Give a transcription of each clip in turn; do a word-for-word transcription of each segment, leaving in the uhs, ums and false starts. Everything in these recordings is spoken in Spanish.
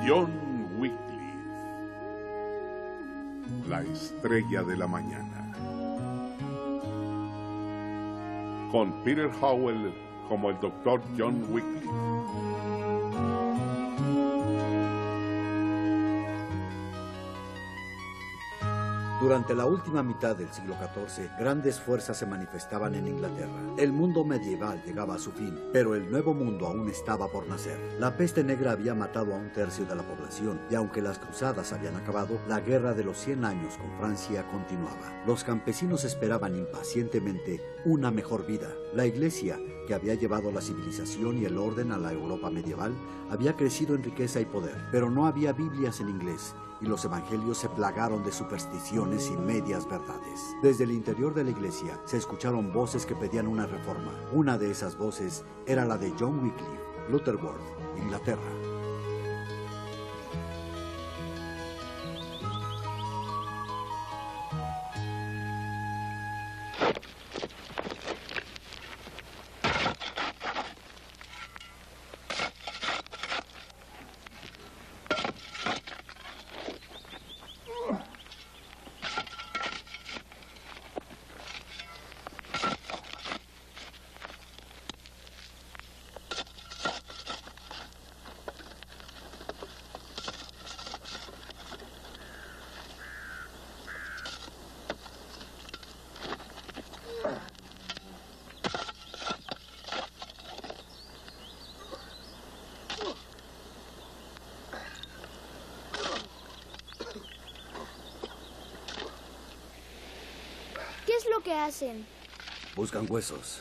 John Wycliffe, la estrella de la mañana. Con Peter Howell como el doctor John Wycliffe. Durante la última mitad del siglo catorce, grandes fuerzas se manifestaban en Inglaterra. El mundo medieval llegaba a su fin, pero el nuevo mundo aún estaba por nacer. La peste negra había matado a un tercio de la población, y aunque las cruzadas habían acabado, la guerra de los cien años con Francia continuaba. Los campesinos esperaban impacientemente una mejor vida. La iglesia, que había llevado la civilización y el orden a la Europa medieval, había crecido en riqueza y poder, pero no había Biblias en inglés, y los evangelios se plagaron de supersticiones y medias verdades. Desde el interior de la iglesia se escucharon voces que pedían una reforma. Una de esas voces era la de John Wycliffe, Lutterworth, Inglaterra. ¿Qué es lo que hacen? Buscan huesos.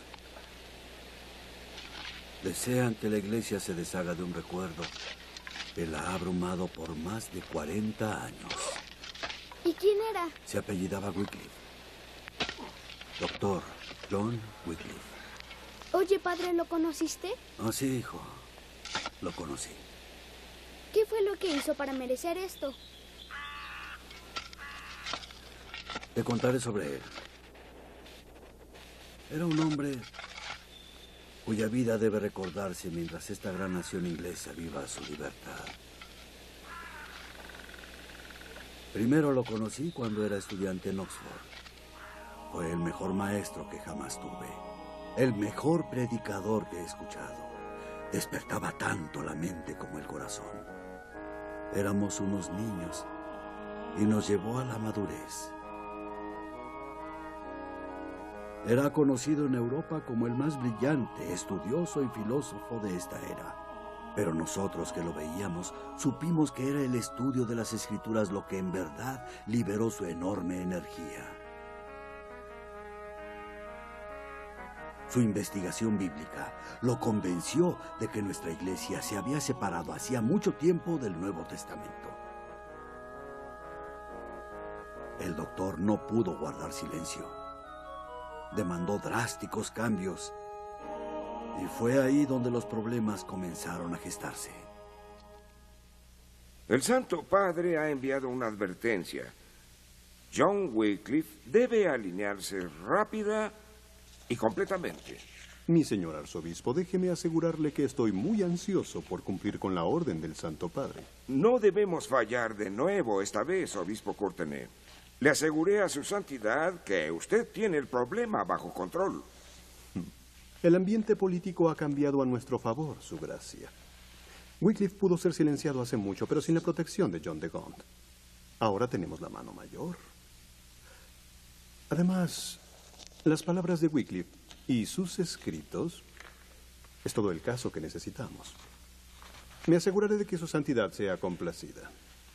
Desean que la iglesia se deshaga de un recuerdo que la ha abrumado por más de cuarenta años. ¿Y quién era? Se apellidaba Wycliffe. Doctor John Wycliffe. Oye, padre, ¿lo conociste? Oh, sí, hijo. Lo conocí. ¿Qué fue lo que hizo para merecer esto? Te contaré sobre él. Era un hombre cuya vida debe recordarse mientras esta gran nación inglesa viva su libertad. Primero lo conocí cuando era estudiante en Oxford. Fue el mejor maestro que jamás tuve. El mejor predicador que he escuchado. Despertaba tanto la mente como el corazón. Éramos unos niños y nos llevó a la madurez. Era conocido en Europa como el más brillante, estudioso y filósofo de esta era. Pero nosotros que lo veíamos, supimos que era el estudio de las Escrituras lo que en verdad liberó su enorme energía. Su investigación bíblica lo convenció de que nuestra iglesia se había separado hacía mucho tiempo del Nuevo Testamento. El doctor no pudo guardar silencio. Demandó drásticos cambios. Y fue ahí donde los problemas comenzaron a gestarse. El Santo Padre ha enviado una advertencia. John Wycliffe debe alinearse rápida y completamente. Mi señor arzobispo, déjeme asegurarle que estoy muy ansioso por cumplir con la orden del Santo Padre. No debemos fallar de nuevo esta vez, obispo Courtenay. Le aseguré a su santidad que usted tiene el problema bajo control. El ambiente político ha cambiado a nuestro favor, su gracia. Wycliffe pudo ser silenciado hace mucho, pero sin la protección de John de Gaunt. Ahora tenemos la mano mayor. Además, las palabras de Wycliffe y sus escritos es todo el caso que necesitamos. Me aseguraré de que su santidad sea complacida.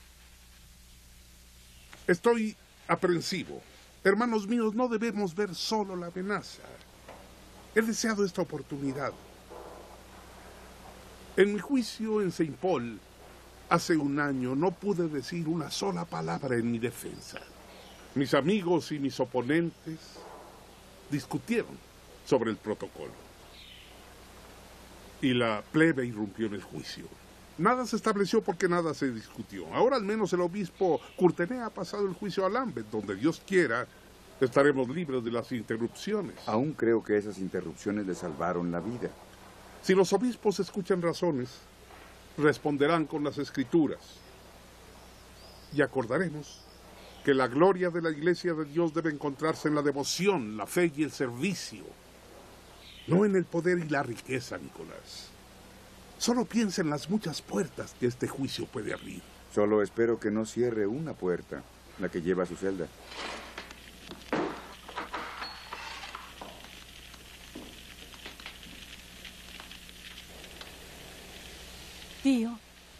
Estoy aprensivo. Hermanos míos, no debemos ver solo la amenaza. He deseado esta oportunidad. En mi juicio en Saint Paul, hace un año, no pude decir una sola palabra en mi defensa. Mis amigos y mis oponentes discutieron sobre el protocolo. Y la plebe irrumpió en el juicio. Nada se estableció porque nada se discutió. Ahora al menos el obispo Courtenay ha pasado el juicio a Lambeth. Donde Dios quiera, estaremos libres de las interrupciones. Aún creo que esas interrupciones le salvaron la vida. Si los obispos escuchan razones, responderán con las Escrituras. Y acordaremos que la gloria de la Iglesia de Dios debe encontrarse en la devoción, la fe y el servicio, no en el poder y la riqueza, Nicolás. Solo piensa en las muchas puertas que este juicio puede abrir. Solo espero que no cierre una puerta, la que lleva a su celda. Tío,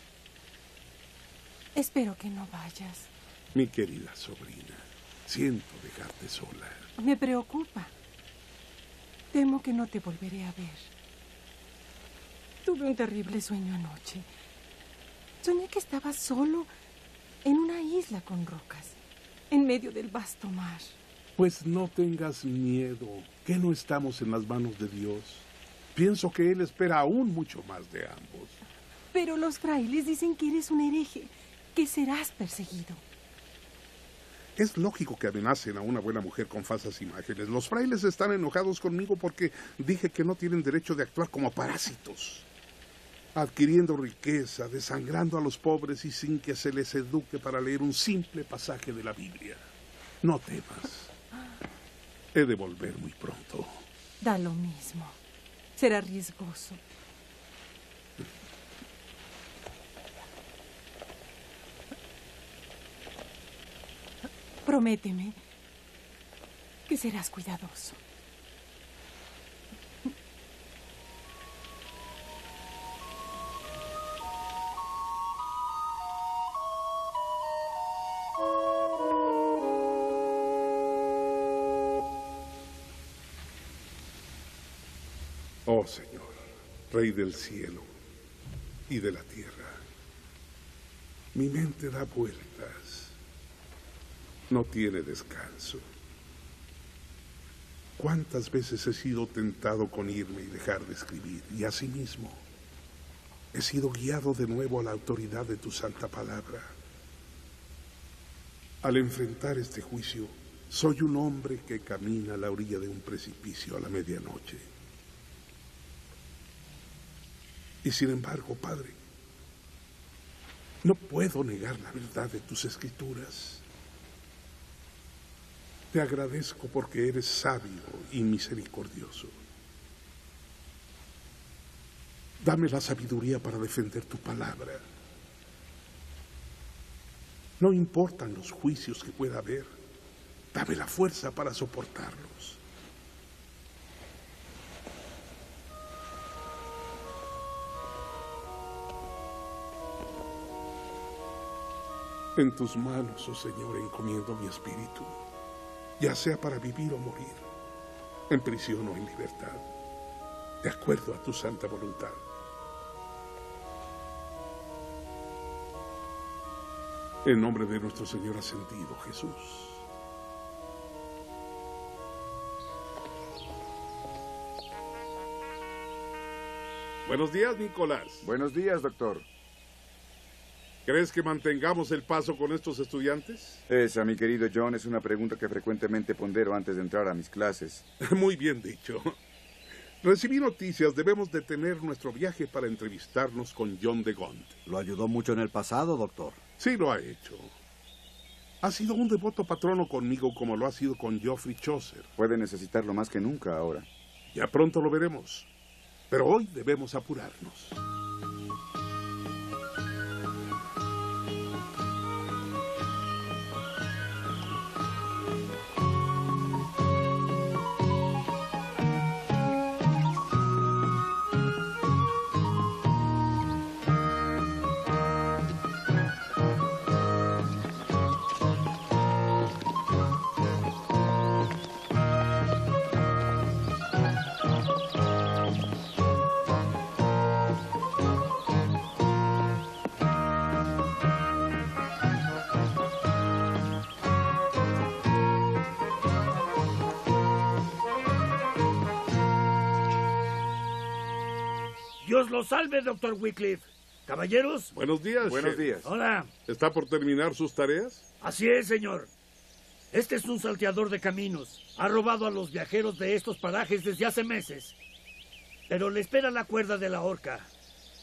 espero que no vayas. Mi querida sobrina, siento dejarte sola. Me preocupa. Temo que no te volveré a ver. Tuve un terrible sueño anoche. Soñé que estaba solo en una isla con rocas, en medio del vasto mar. Pues no tengas miedo, que no estamos en las manos de Dios. Pienso que Él espera aún mucho más de ambos. Pero los frailes dicen que eres un hereje, que serás perseguido. Es lógico que amenacen a una buena mujer con falsas imágenes. Los frailes están enojados conmigo porque dije que no tienen derecho de actuar como parásitos, adquiriendo riqueza, desangrando a los pobres y sin que se les eduque para leer un simple pasaje de la Biblia. No temas. He de volver muy pronto. Da lo mismo. Será riesgoso. Prométeme que serás cuidadoso. Oh Señor, Rey del cielo y de la tierra, mi mente da vueltas. No tiene descanso. ¿Cuántas veces he sido tentado con irme y dejar de escribir? Y asimismo, he sido guiado de nuevo a la autoridad de tu santa palabra. Al enfrentar este juicio, soy un hombre que camina a la orilla de un precipicio a la medianoche. Y sin embargo, Padre, no puedo negar la verdad de tus escrituras. Te agradezco porque eres sabio y misericordioso. Dame la sabiduría para defender tu palabra. No importan los juicios que pueda haber. Dame la fuerza para soportarlos. En tus manos, oh Señor, encomiendo mi espíritu, ya sea para vivir o morir, en prisión o en libertad, de acuerdo a tu santa voluntad. En nombre de nuestro Señor ascendido, Jesús. Buenos días, Nicolás. Buenos días, doctor. ¿Crees que mantengamos el paso con estos estudiantes? Esa, mi querido John, es una pregunta que frecuentemente pondero antes de entrar a mis clases. Muy bien dicho. Recibí noticias. Debemos detener nuestro viaje para entrevistarnos con John de Gaunt. ¿Lo ayudó mucho en el pasado, doctor? Sí, lo ha hecho. Ha sido un devoto patrono conmigo como lo ha sido con Geoffrey Chaucer. Puede necesitarlo más que nunca ahora. Ya pronto lo veremos. Pero hoy debemos apurarnos. Dios lo salve, doctor Wycliffe. Caballeros. Buenos días, Buenos Sheriff. días. Hola. ¿Está por terminar sus tareas? Así es, señor. Este es un salteador de caminos. Ha robado a los viajeros de estos parajes desde hace meses. Pero le espera la cuerda de la horca.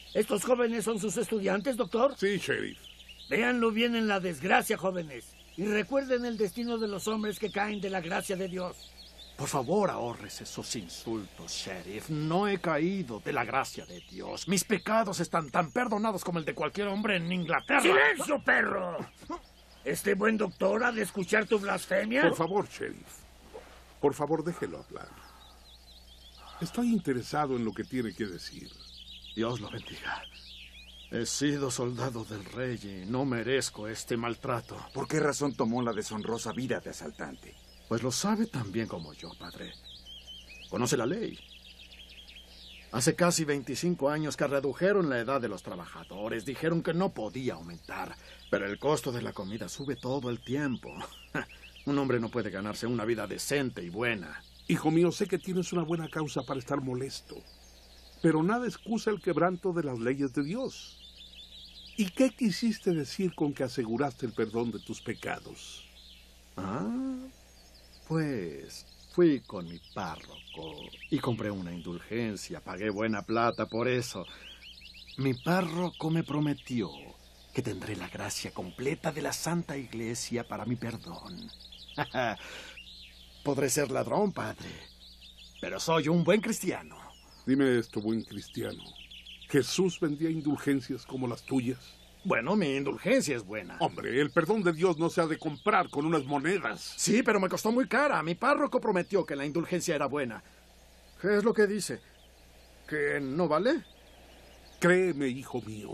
¿Estos jóvenes son sus estudiantes, doctor? Sí, sheriff. Véanlo bien en la desgracia, jóvenes. Y recuerden el destino de los hombres que caen de la gracia de Dios. Por favor, ahorres esos insultos, sheriff. No he caído de la gracia de Dios. Mis pecados están tan perdonados como el de cualquier hombre en Inglaterra. ¡Silencio, perro! ¿Este buen doctor ha de escuchar tu blasfemia? Por favor, sheriff. Por favor, déjelo hablar. Estoy interesado en lo que tiene que decir. Dios lo bendiga. He sido soldado del rey y no merezco este maltrato. ¿Por qué razón tomó la deshonrosa vida de asaltante? Pues lo sabe tan bien como yo, padre. Conoce la ley. Hace casi veinticinco años que redujeron la edad de los trabajadores. Dijeron que no podía aumentar. Pero el costo de la comida sube todo el tiempo. Un hombre no puede ganarse una vida decente y buena. Hijo mío, sé que tienes una buena causa para estar molesto. Pero nada excusa el quebranto de las leyes de Dios. ¿Y qué quisiste decir con que aseguraste el perdón de tus pecados? Ah, pues fui con mi párroco y compré una indulgencia. Pagué buena plata por eso. Mi párroco me prometió que tendré la gracia completa de la Santa Iglesia para mi perdón. Podré ser ladrón, padre, pero soy un buen cristiano. Dime esto, buen cristiano. ¿Jesús vendía indulgencias como las tuyas? Bueno, mi indulgencia es buena. Hombre, el perdón de Dios no se ha de comprar con unas monedas. Sí, pero me costó muy cara. Mi párroco prometió que la indulgencia era buena. ¿Qué es lo que dice? ¿Que no vale? Créeme, hijo mío.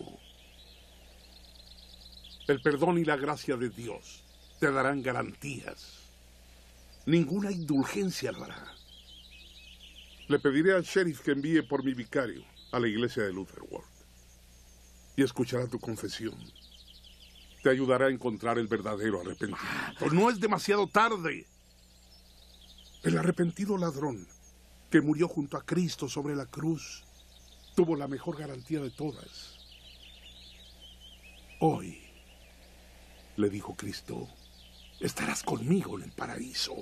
El perdón y la gracia de Dios te darán garantías. Ninguna indulgencia lo hará. Le pediré al sheriff que envíe por mi vicario a la iglesia de Lutherworth y escuchará tu confesión. Te ayudará a encontrar el verdadero arrepentimiento. No es demasiado tarde. El arrepentido ladrón que murió junto a Cristo sobre la cruz tuvo la mejor garantía de todas. Hoy, le dijo Cristo, estarás conmigo en el paraíso.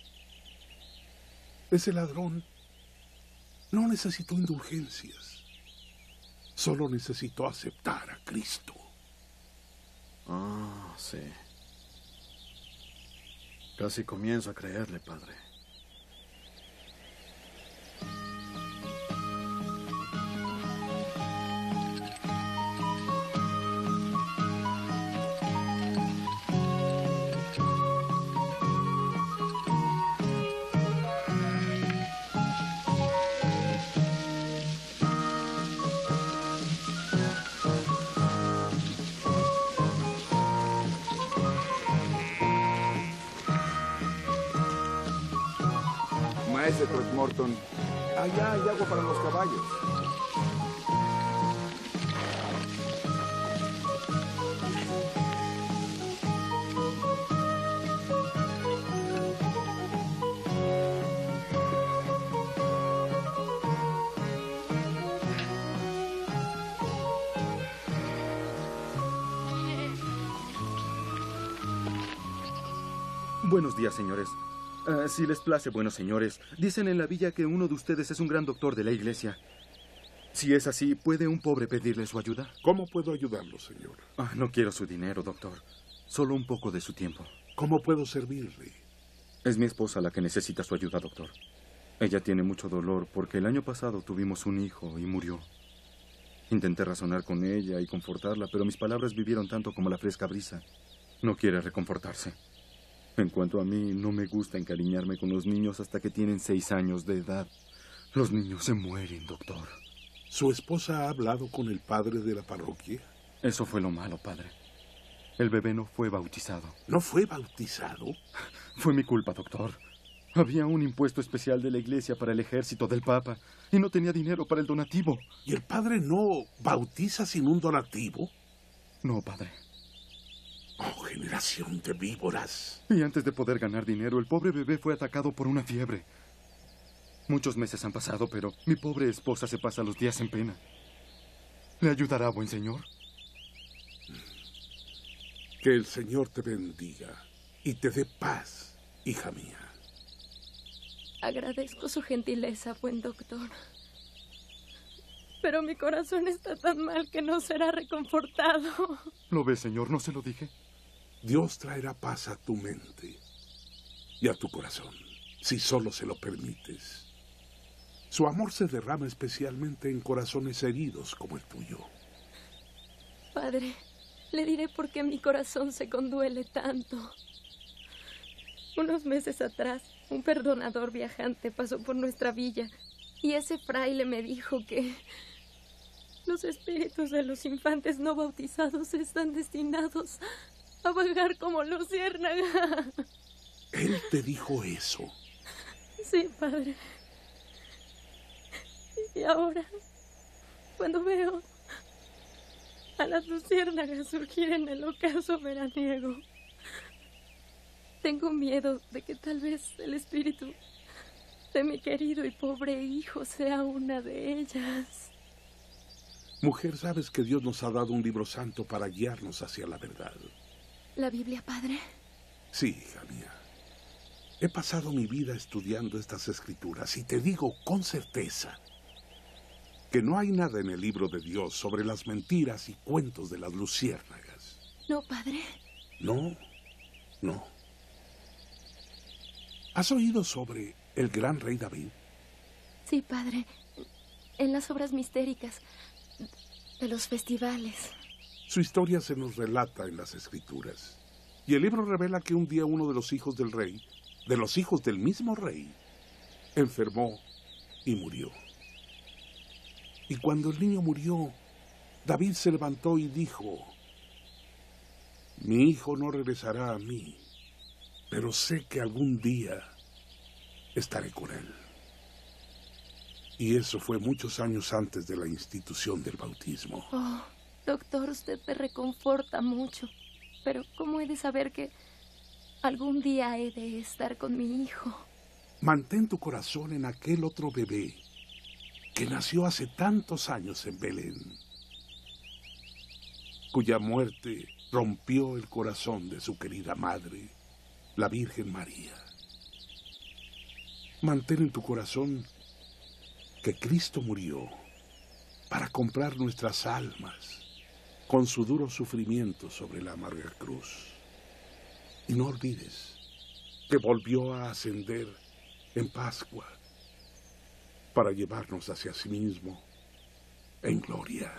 Ese ladrón no necesitó indulgencias. Solo necesitó aceptar a Cristo. Ah, sí. Casi comienzo a creerle, padre. Maese Throckmorton, allá hay agua para los caballos. Buenos días, señores. Uh, si les place, buenos señores, dicen en la villa que uno de ustedes es un gran doctor de la iglesia. Si es así, ¿puede un pobre pedirle su ayuda? ¿Cómo puedo ayudarlo, señor? Ah, no quiero su dinero, doctor. Solo un poco de su tiempo. ¿Cómo puedo servirle? Es mi esposa la que necesita su ayuda, doctor. Ella tiene mucho dolor porque el año pasado tuvimos un hijo y murió. Intenté razonar con ella y confortarla, pero mis palabras vivieron tanto como la fresca brisa. No quiere reconfortarse. En cuanto a mí, no me gusta encariñarme con los niños hasta que tienen seis años de edad. Los niños se mueren, doctor. ¿Su esposa ha hablado con el padre de la parroquia? Eso fue lo malo, padre. El bebé no fue bautizado. ¿No fue bautizado? Fue mi culpa, doctor. Había un impuesto especial de la iglesia para el ejército del Papa y no tenía dinero para el donativo. ¿Y el padre no bautiza sin un donativo? No, padre. Oh, generación de víboras. Y antes de poder ganar dinero, el pobre bebé fue atacado por una fiebre. Muchos meses han pasado, pero mi pobre esposa se pasa los días en pena. ¿Le ayudará, buen señor? Que el Señor te bendiga y te dé paz, hija mía. Agradezco su gentileza, buen doctor. Pero mi corazón está tan mal que no será reconfortado. ¿Lo ves, señor? ¿No se lo dije? Dios traerá paz a tu mente y a tu corazón, si solo se lo permites. Su amor se derrama especialmente en corazones heridos como el tuyo. Padre, le diré por qué mi corazón se conduele tanto. Unos meses atrás, un perdonador viajante pasó por nuestra villa y ese fraile me dijo que los espíritus de los infantes no bautizados están destinados a vagar como luciérnagas. ¿Él te dijo eso? Sí, padre. Y ahora, cuando veo a las luciérnagas surgir en el ocaso veraniego, tengo miedo de que tal vez el espíritu de mi querido y pobre hijo sea una de ellas. Mujer, sabes que Dios nos ha dado un libro santo para guiarnos hacia la verdad. ¿La Biblia, padre? Sí, hija mía. He pasado mi vida estudiando estas escrituras y te digo con certeza que no hay nada en el libro de Dios sobre las mentiras y cuentos de las luciérnagas. No, padre. No, no. ¿Has oído sobre el gran rey David? Sí, padre. En las obras mistéricas de los festivales. Su historia se nos relata en las escrituras. Y el libro revela que un día uno de los hijos del rey, de los hijos del mismo rey, enfermó y murió. Y cuando el niño murió, David se levantó y dijo: mi hijo no regresará a mí, pero sé que algún día estaré con él. Y eso fue muchos años antes de la institución del bautismo. Oh, doctor, usted me reconforta mucho. Pero ¿cómo he de saber que algún día he de estar con mi hijo? Mantén tu corazón en aquel otro bebé que nació hace tantos años en Belén, cuya muerte rompió el corazón de su querida madre, la Virgen María. Mantén en tu corazón que Cristo murió para comprar nuestras almas con su duro sufrimiento sobre la amarga cruz. Y no olvides que volvió a ascender en Pascua para llevarnos hacia sí mismo en gloria.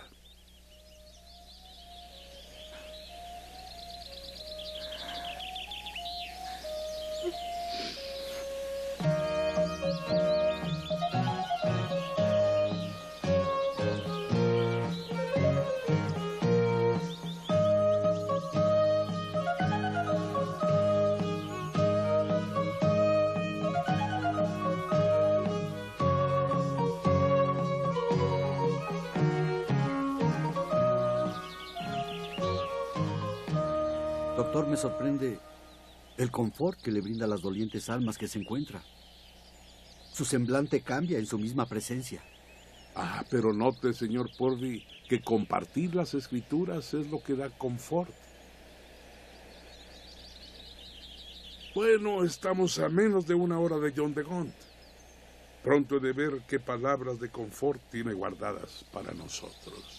Doctor, me sorprende el confort que le brinda a las dolientes almas que se encuentra. Su semblante cambia en su misma presencia. Ah, pero note, señor Porby, que compartir las escrituras es lo que da confort. Bueno, estamos a menos de una hora de John de Gaunt. Pronto he de ver qué palabras de confort tiene guardadas para nosotros.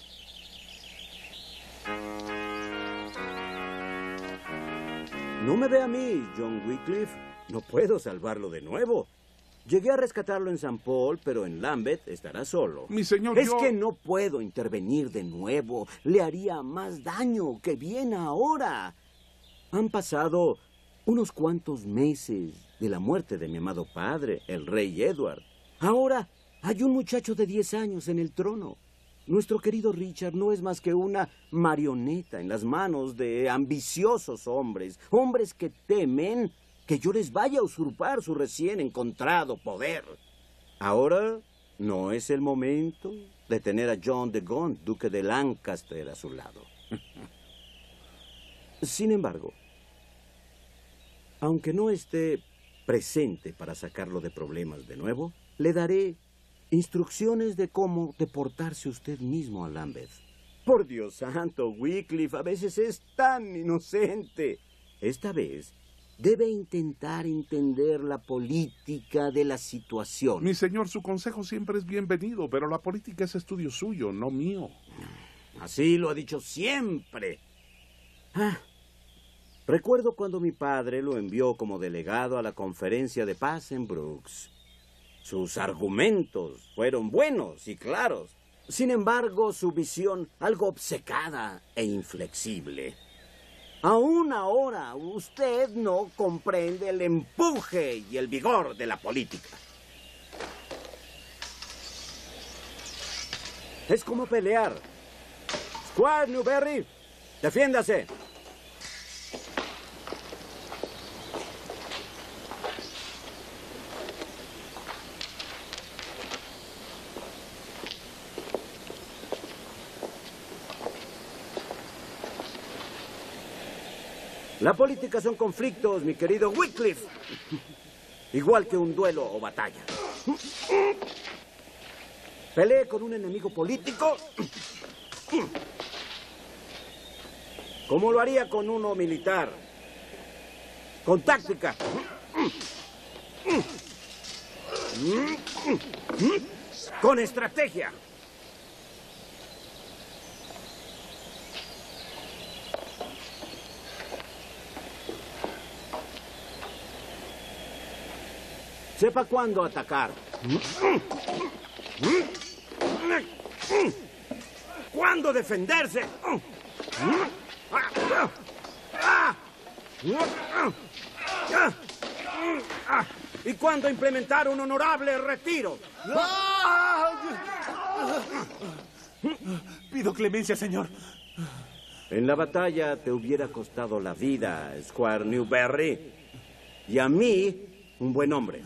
No me ve a mí, John Wycliffe. No puedo salvarlo de nuevo. Llegué a rescatarlo en San Paul, pero en Lambeth estará solo. Mi señor, Es yo... que no puedo intervenir de nuevo. Le haría más daño que bien ahora. Han pasado unos cuantos meses de la muerte de mi amado padre, el rey Edward. Ahora hay un muchacho de diez años en el trono. Nuestro querido Richard no es más que una marioneta en las manos de ambiciosos hombres, hombres que temen que yo les vaya a usurpar su recién encontrado poder. Ahora no es el momento de tener a John de Gaunt, duque de Lancaster, a su lado. Sin embargo, aunque no esté presente para sacarlo de problemas de nuevo, le daré instrucciones de cómo deportarse usted mismo a Lambeth. Por Dios santo, Wycliffe a veces es tan inocente. Esta vez Debe intentar entender la política de la situación. Mi señor, su consejo siempre es bienvenido, pero la política es estudio suyo, no mío. Así lo ha dicho siempre. Ah, recuerdo cuando mi padre lo envió como delegado a la conferencia de paz en Brooks. Sus argumentos fueron buenos y claros. Sin embargo, su visión algo obcecada e inflexible. Aún ahora, usted no comprende el empuje y el vigor de la política. Es como pelear. Squire Newberry, defiéndase. La política son conflictos, mi querido Wycliffe. Igual que un duelo o batalla. Pelee con un enemigo político como lo haría con uno militar. Con táctica. Con estrategia. Sepa cuándo atacar. ¿Cuándo defenderse? ¿Y cuándo implementar un honorable retiro? Pido clemencia, señor. En la batalla te hubiera costado la vida, Squire Newberry. Y a mí, un buen hombre.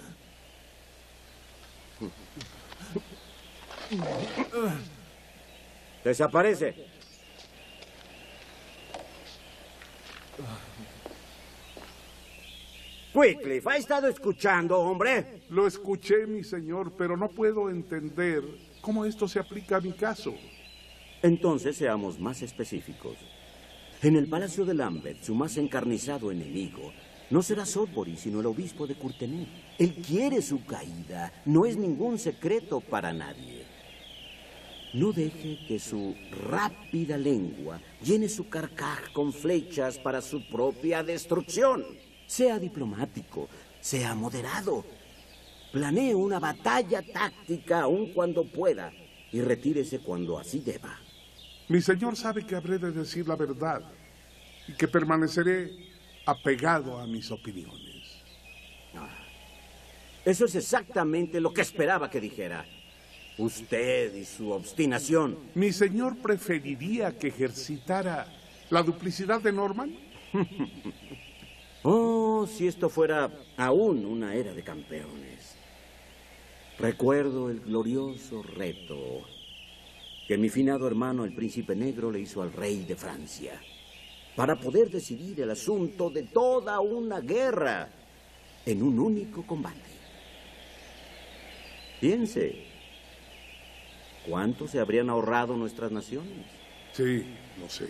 Desaparece. Wycliffe, ¿ha estado escuchando, hombre? Lo escuché, mi señor, pero no puedo entender cómo esto se aplica a mi caso. Entonces seamos más específicos. En el Palacio de Lambeth, su más encarnizado enemigo no será Sudbury, sino el obispo de Courtenay. Él quiere su caída. No es ningún secreto para nadie. No deje que su rápida lengua llene su carcaj con flechas para su propia destrucción. Sea diplomático, sea moderado. Planee una batalla táctica aun cuando pueda y retírese cuando así deba. Mi señor sabe que habré de decir la verdad y que permaneceré apegado a mis opiniones. Eso es exactamente lo que esperaba que dijera. Usted y su obstinación. ¿Mi señor preferiría que ejercitara la duplicidad de Norman? Oh, si esto fuera aún una era de campeones. Recuerdo el glorioso reto que mi finado hermano, el príncipe negro, le hizo al rey de Francia para poder decidir el asunto de toda una guerra en un único combate. Piense, ¿cuánto se habrían ahorrado nuestras naciones? Sí, lo sé.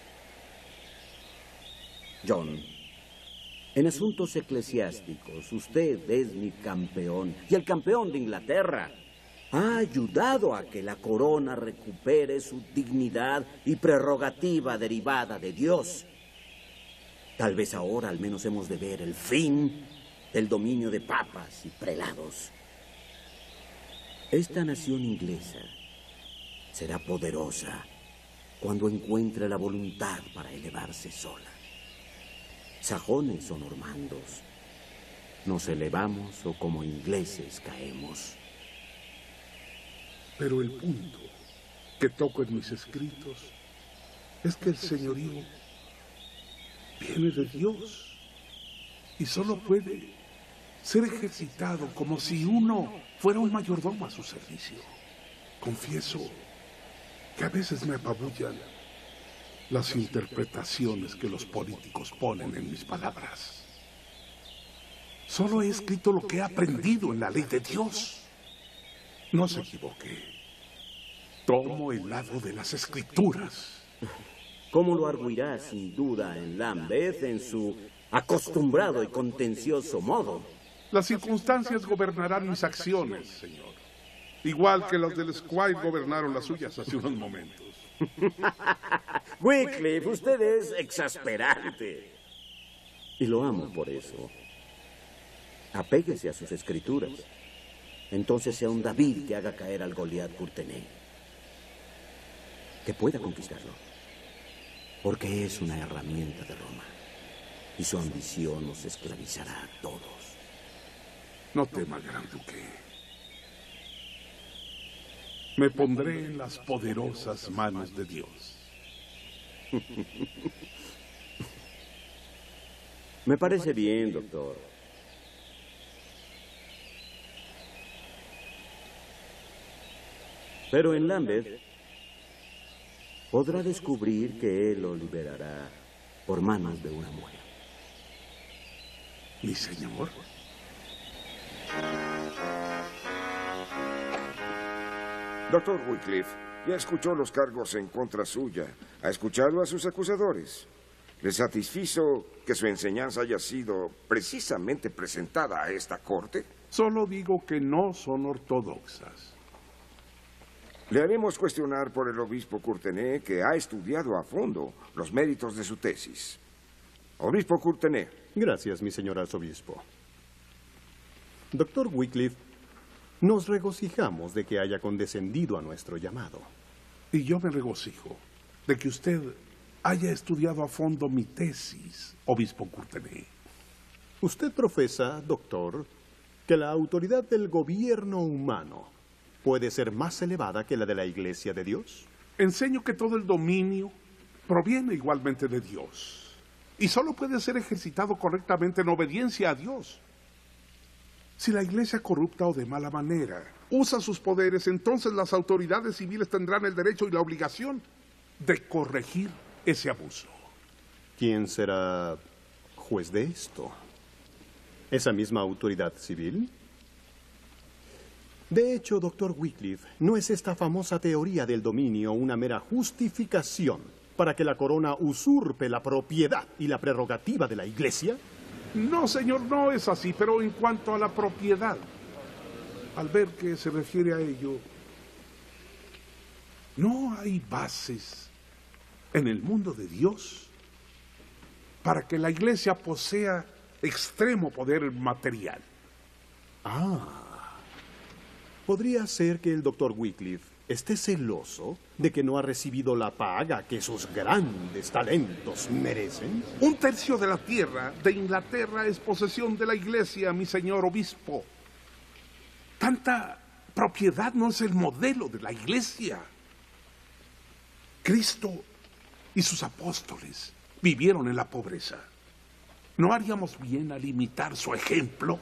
John, en asuntos eclesiásticos, usted es mi campeón y el campeón de Inglaterra. Ha ayudado a que la corona recupere su dignidad y prerrogativa derivada de Dios. Tal vez ahora al menos hemos de ver el fin del dominio de papas y prelados. Esta nación inglesa será poderosa cuando encuentre la voluntad para elevarse sola. Sajones o normandos, nos elevamos o como ingleses caemos. Pero el punto que toco en mis escritos es que el señorío viene de Dios y solo puede ser ejercitado como si uno fuera un mayordomo a su servicio. Confieso que a veces me apabullan las interpretaciones que los políticos ponen en mis palabras. Solo he escrito lo que he aprendido en la ley de Dios. No se equivoque. Tomo el lado de las escrituras. Como lo arguirá sin duda en Lambeth en su acostumbrado y contencioso modo. Las circunstancias gobernarán mis acciones, señor. Igual que los del Squire gobernaron las suyas hace unos momentos. Wycliffe, usted es exasperante. Y lo amo por eso. Apéguese a sus escrituras. Entonces sea un David que haga caer al Goliat Courtenay. Que pueda conquistarlo. Porque es una herramienta de Roma. Y su ambición nos esclavizará a todos. No tema, gran duque. Me pondré en las poderosas manos de Dios. Me parece bien, doctor. Pero en Lambeth podrá descubrir que él lo liberará por manos de una mujer. ¿Mi señor? Doctor Wycliffe, ya escuchó los cargos en contra suya. Ha escuchado a sus acusadores. ¿Le satisfizo que su enseñanza haya sido precisamente presentada a esta corte? Solo digo que no son ortodoxas. Le haremos cuestionar por el obispo Courtenay, que ha estudiado a fondo los méritos de su tesis. Obispo Courtenay. Gracias, mi señor arzobispo. Doctor Wycliffe, nos regocijamos de que haya condescendido a nuestro llamado. Y yo me regocijo de que usted haya estudiado a fondo mi tesis, obispo Courtenay. Usted profesa, doctor, que la autoridad del gobierno humano puede ser más elevada que la de la Iglesia de Dios. Enseño que todo el dominio proviene igualmente de Dios y solo puede ser ejercitado correctamente en obediencia a Dios. Si la Iglesia corrupta o de mala manera usa sus poderes, entonces las autoridades civiles tendrán el derecho y la obligación de corregir ese abuso. ¿Quién será juez de esto? ¿Esa misma autoridad civil? De hecho, doctor Wycliffe, ¿no es esta famosa teoría del dominio una mera justificación para que la corona usurpe la propiedad y la prerrogativa de la Iglesia? No, señor, no es así, pero en cuanto a la propiedad, al ver que se refiere a ello, no hay bases en el mundo de Dios para que la Iglesia posea extremo poder material. Ah. ¿Podría ser que el doctor Wycliffe esté celoso de que no ha recibido la paga que sus grandes talentos merecen? Un tercio de la tierra de Inglaterra es posesión de la Iglesia, mi señor obispo. Tanta propiedad no es el modelo de la Iglesia. Cristo y sus apóstoles vivieron en la pobreza. ¿No haríamos bien al imitar su ejemplo?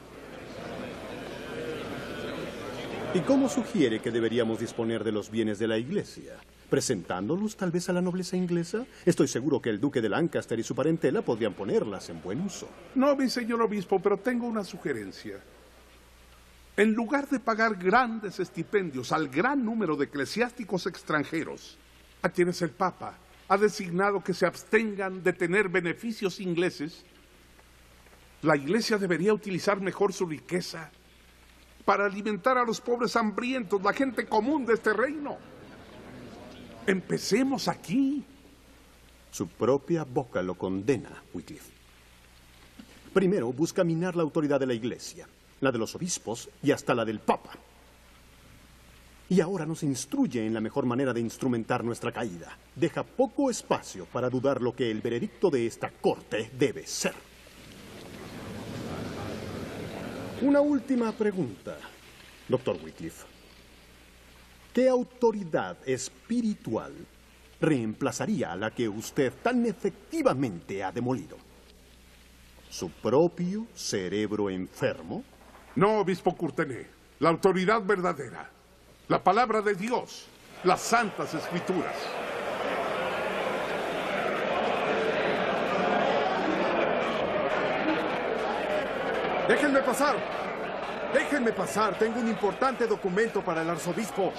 ¿Y cómo sugiere que deberíamos disponer de los bienes de la Iglesia? ¿Presentándolos tal vez a la nobleza inglesa? Estoy seguro que el duque de Lancaster y su parentela podrían ponerlas en buen uso. No, mi señor obispo, pero tengo una sugerencia. En lugar de pagar grandes estipendios al gran número de eclesiásticos extranjeros, a quienes el Papa ha designado que se abstengan de tener beneficios ingleses, la Iglesia debería utilizar mejor su riqueza para alimentar a los pobres hambrientos, la gente común de este reino. Empecemos aquí. Su propia boca lo condena, Wycliffe. Primero busca minar la autoridad de la Iglesia, la de los obispos y hasta la del Papa. Y ahora nos instruye en la mejor manera de instrumentar nuestra caída. Deja poco espacio para dudar lo que el veredicto de esta corte debe ser. Una última pregunta, doctor Wycliffe. ¿Qué autoridad espiritual reemplazaría a la que usted tan efectivamente ha demolido? ¿Su propio cerebro enfermo? No, obispo Courtenay. La autoridad verdadera, la palabra de Dios, las santas escrituras. ¡Déjenme pasar! ¡Déjenme pasar! Tengo un importante documento para el arzobispo.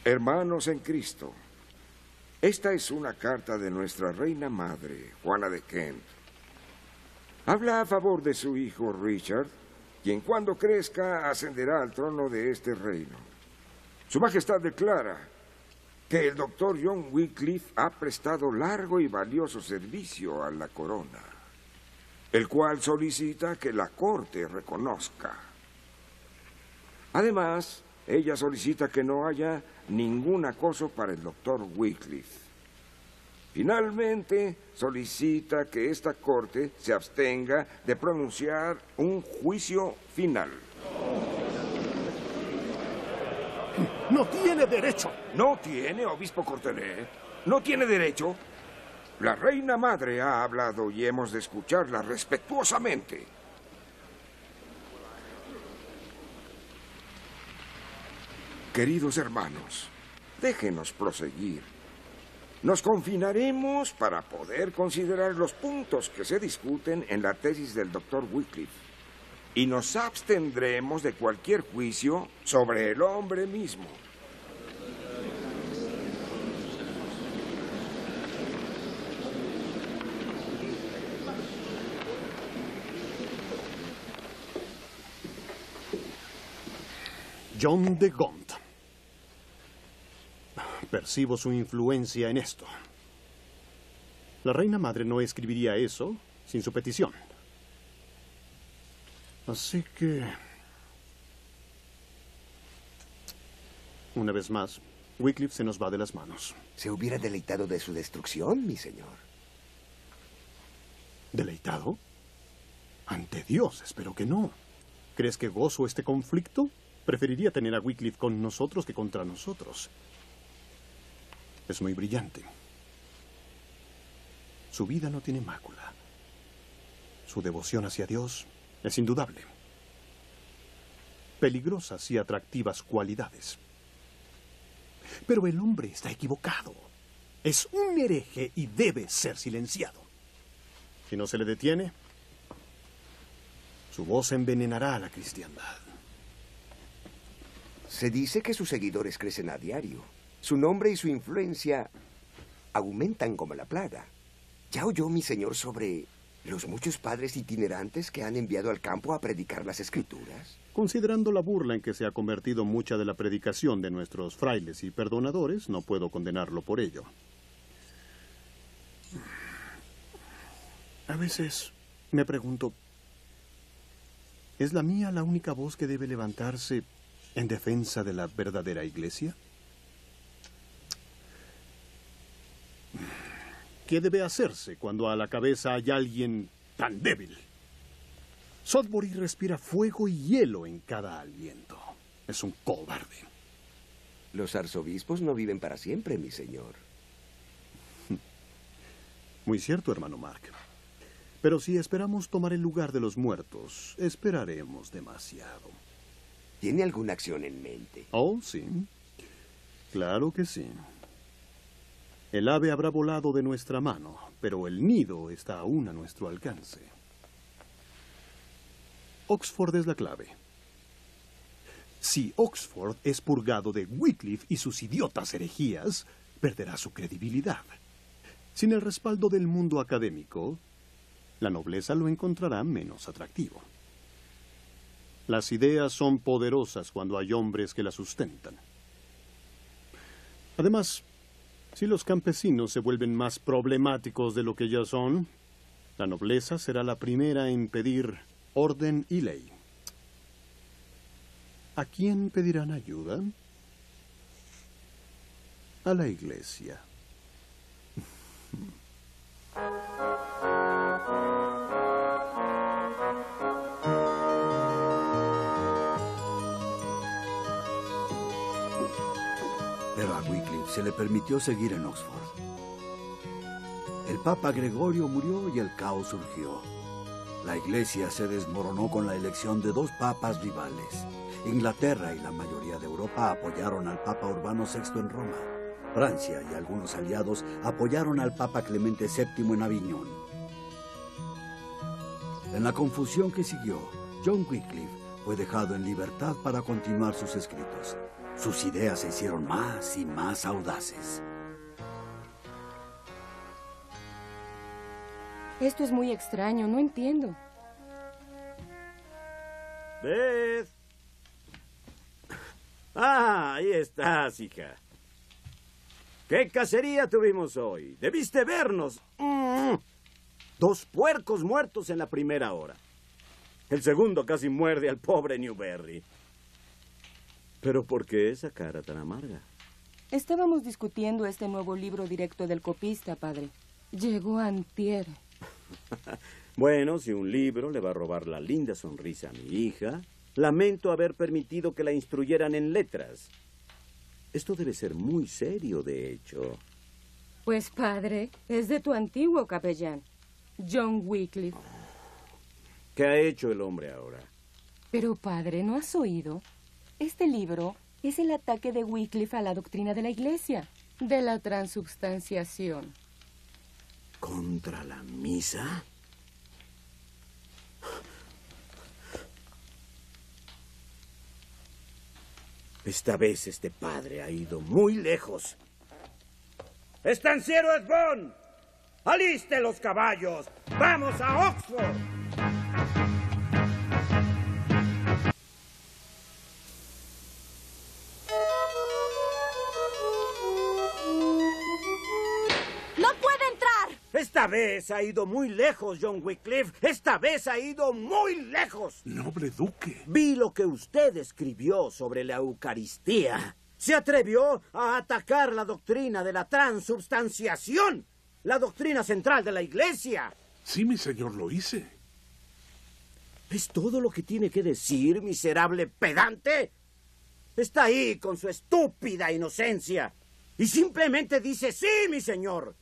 Hermanos en Cristo, esta es una carta de nuestra reina madre, Juana de Kent. Habla a favor de su hijo Richard, quien cuando crezca ascenderá al trono de este reino. Su Majestad declara que el doctor John Wycliffe ha prestado largo y valioso servicio a la corona, el cual solicita que la corte reconozca. Además, ella solicita que no haya ningún acoso para el doctor Wycliffe. Finalmente, solicita que esta corte se abstenga de pronunciar un juicio final. ¡No tiene derecho! ¿No tiene, obispo Cortelé? ¿No tiene derecho? La reina madre ha hablado y hemos de escucharla respetuosamente. Queridos hermanos, déjenos proseguir. Nos confinaremos para poder considerar los puntos que se discuten en la tesis del doctor Wycliffe. Y nos abstendremos de cualquier juicio sobre el hombre mismo. John de Gaunt. Percibo su influencia en esto. La reina madre no escribiría eso sin su petición. Así que... Una vez más, Wycliffe se nos va de las manos. ¿Se hubiera deleitado de su destrucción, mi señor? ¿Deleitado? Ante Dios, espero que no. ¿Crees que gozo este conflicto? Preferiría tener a Wycliffe con nosotros que contra nosotros. Es muy brillante. Su vida no tiene mácula. Su devoción hacia Dios es indudable. Peligrosas y atractivas cualidades. Pero el hombre está equivocado. Es un hereje y debe ser silenciado. Si no se le detiene, su voz envenenará a la cristiandad. Se dice que sus seguidores crecen a diario. Su nombre y su influencia aumentan como la plaga. ¿Ya oyó mi señor sobre los muchos padres itinerantes que han enviado al campo a predicar las Escrituras? Considerando la burla en que se ha convertido mucha de la predicación de nuestros frailes y perdonadores, no puedo condenarlo por ello. A veces me pregunto, ¿es la mía la única voz que debe levantarse en defensa de la verdadera iglesia? ¿Qué debe hacerse cuando a la cabeza hay alguien tan débil? Sudbury respira fuego y hielo en cada aliento. Es un cobarde. Los arzobispos no viven para siempre, mi señor. Muy cierto, hermano Mark. Pero si esperamos tomar el lugar de los muertos, esperaremos demasiado. ¿Tiene alguna acción en mente? Oh, sí. Claro que sí. El ave habrá volado de nuestra mano, pero el nido está aún a nuestro alcance. Oxford es la clave. Si Oxford es purgado de Wycliffe y sus idiotas herejías, perderá su credibilidad. Sin el respaldo del mundo académico, la nobleza lo encontrará menos atractivo. Las ideas son poderosas cuando hay hombres que las sustentan. Además, si los campesinos se vuelven más problemáticos de lo que ya son, la nobleza será la primera en pedir orden y ley. ¿A quién pedirán ayuda? A la iglesia. Pero a Wycliffe se le permitió seguir en Oxford. El Papa Gregorio murió y el caos surgió. La Iglesia se desmoronó con la elección de dos papas rivales. Inglaterra y la mayoría de Europa apoyaron al Papa Urbano sexto en Roma. Francia y algunos aliados apoyaron al Papa Clemente séptimo en Aviñón. En la confusión que siguió, John Wycliffe fue dejado en libertad para continuar sus escritos. Sus ideas se hicieron más y más audaces. Esto es muy extraño, no entiendo. Beth. Ah, ahí estás, hija. ¿Qué cacería tuvimos hoy? Debiste vernos. Mm. Dos puercos muertos en la primera hora. El segundo casi muerde al pobre Newberry. ¿Pero por qué esa cara tan amarga? Estábamos discutiendo este nuevo libro directo del copista, padre. Llegó antier. Bueno, si un libro le va a robar la linda sonrisa a mi hija, lamento haber permitido que la instruyeran en letras. Esto debe ser muy serio, de hecho. Pues, padre, es de tu antiguo capellán, John Wycliffe. ¿Qué ha hecho el hombre ahora? Pero, padre, ¿no has oído? Este libro es el ataque de Wycliffe a la doctrina de la Iglesia, de la transubstanciación. ¿Contra la misa? Esta vez este padre ha ido muy lejos. ¡Estanciero Esbón! ¡Aliste los caballos! ¡Vamos a Oxford! ¡No puede entrar! Esta vez ha ido muy lejos, John Wycliffe. Esta vez ha ido muy lejos. Noble duque. Vi lo que usted escribió sobre la Eucaristía. Se atrevió a atacar la doctrina de la transubstanciación, la doctrina central de la Iglesia. Sí, mi señor, lo hice. ¿Es todo lo que tiene que decir, miserable pedante? Está ahí con su estúpida inocencia y simplemente dice sí, mi señor.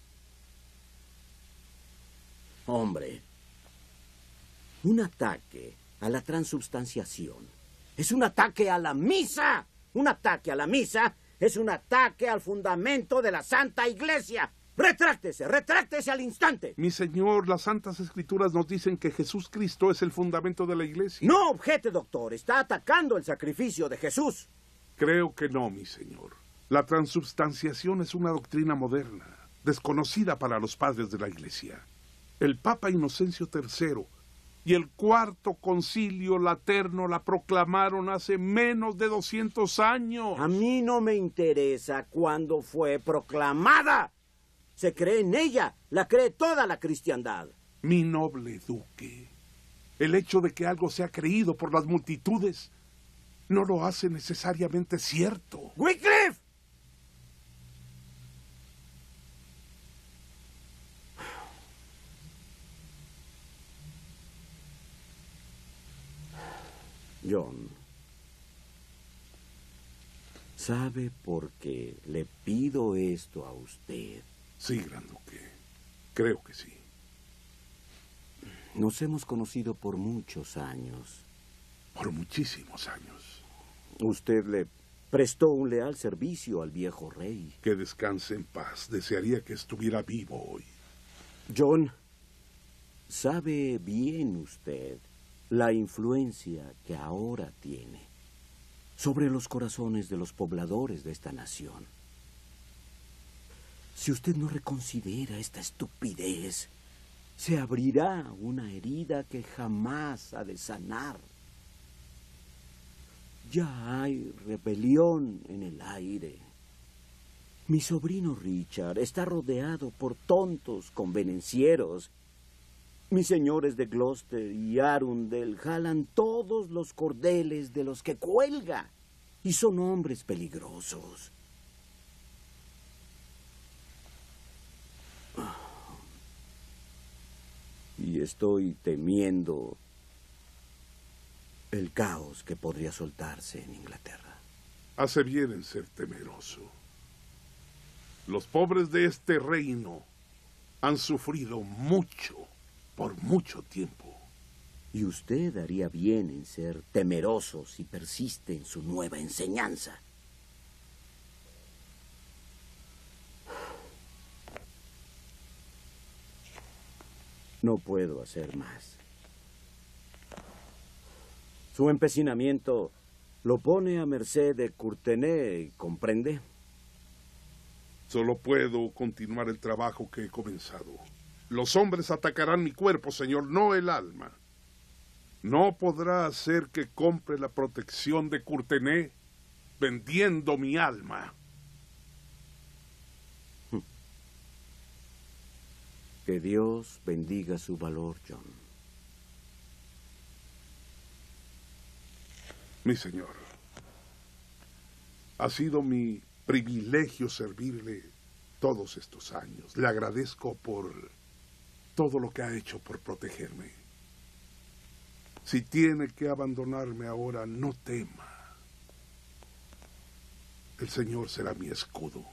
Hombre, un ataque a la transubstanciación es un ataque a la misa. Un ataque a la misa es un ataque al fundamento de la Santa Iglesia. ¡Retráctese, retráctese al instante! Mi señor, las Santas Escrituras nos dicen que Jesús Cristo es el fundamento de la Iglesia. No objete, doctor. Está atacando el sacrificio de Jesús. Creo que no, mi señor. La transubstanciación es una doctrina moderna, desconocida para los padres de la Iglesia. El Papa Inocencio tercero y el Cuarto Concilio Laterno la proclamaron hace menos de doscientos años. A mí no me interesa cuándo fue proclamada. Se cree en ella, la cree toda la cristiandad. Mi noble duque, el hecho de que algo sea creído por las multitudes no lo hace necesariamente cierto. ¡Wycliffe! John, ¿sabe por qué le pido esto a usted? Sí, gran duque. Creo que sí. Nos hemos conocido por muchos años. Por muchísimos años. Usted le prestó un leal servicio al viejo rey. Que descanse en paz. Desearía que estuviera vivo hoy. John, ¿sabe bien usted la influencia que ahora tiene sobre los corazones de los pobladores de esta nación? Si usted no reconsidera esta estupidez, se abrirá una herida que jamás ha de sanar. Ya hay rebelión en el aire. Mi sobrino Richard está rodeado por tontos convenencieros. Mis señores de Gloucester y Arundel jalan todos los cordeles de los que cuelga y son hombres peligrosos. Y estoy temiendo el caos que podría soltarse en Inglaterra. Hace bien en ser temeroso. Los pobres de este reino han sufrido mucho por mucho tiempo. Y usted haría bien en ser temeroso si persiste en su nueva enseñanza. No puedo hacer más. Su empecinamiento Lo pone a merced de Courtenay, ¿comprende? Solo puedo continuar el trabajo que he comenzado. Los hombres atacarán mi cuerpo, señor, no el alma. No podrá hacer que compre la protección de Courtenay vendiendo mi alma. Que Dios bendiga su valor, John. Mi señor, ha sido mi privilegio servirle todos estos años. Le agradezco por todo lo que ha hecho por protegerme. Si tiene que abandonarme ahora, no tema. El Señor será mi escudo.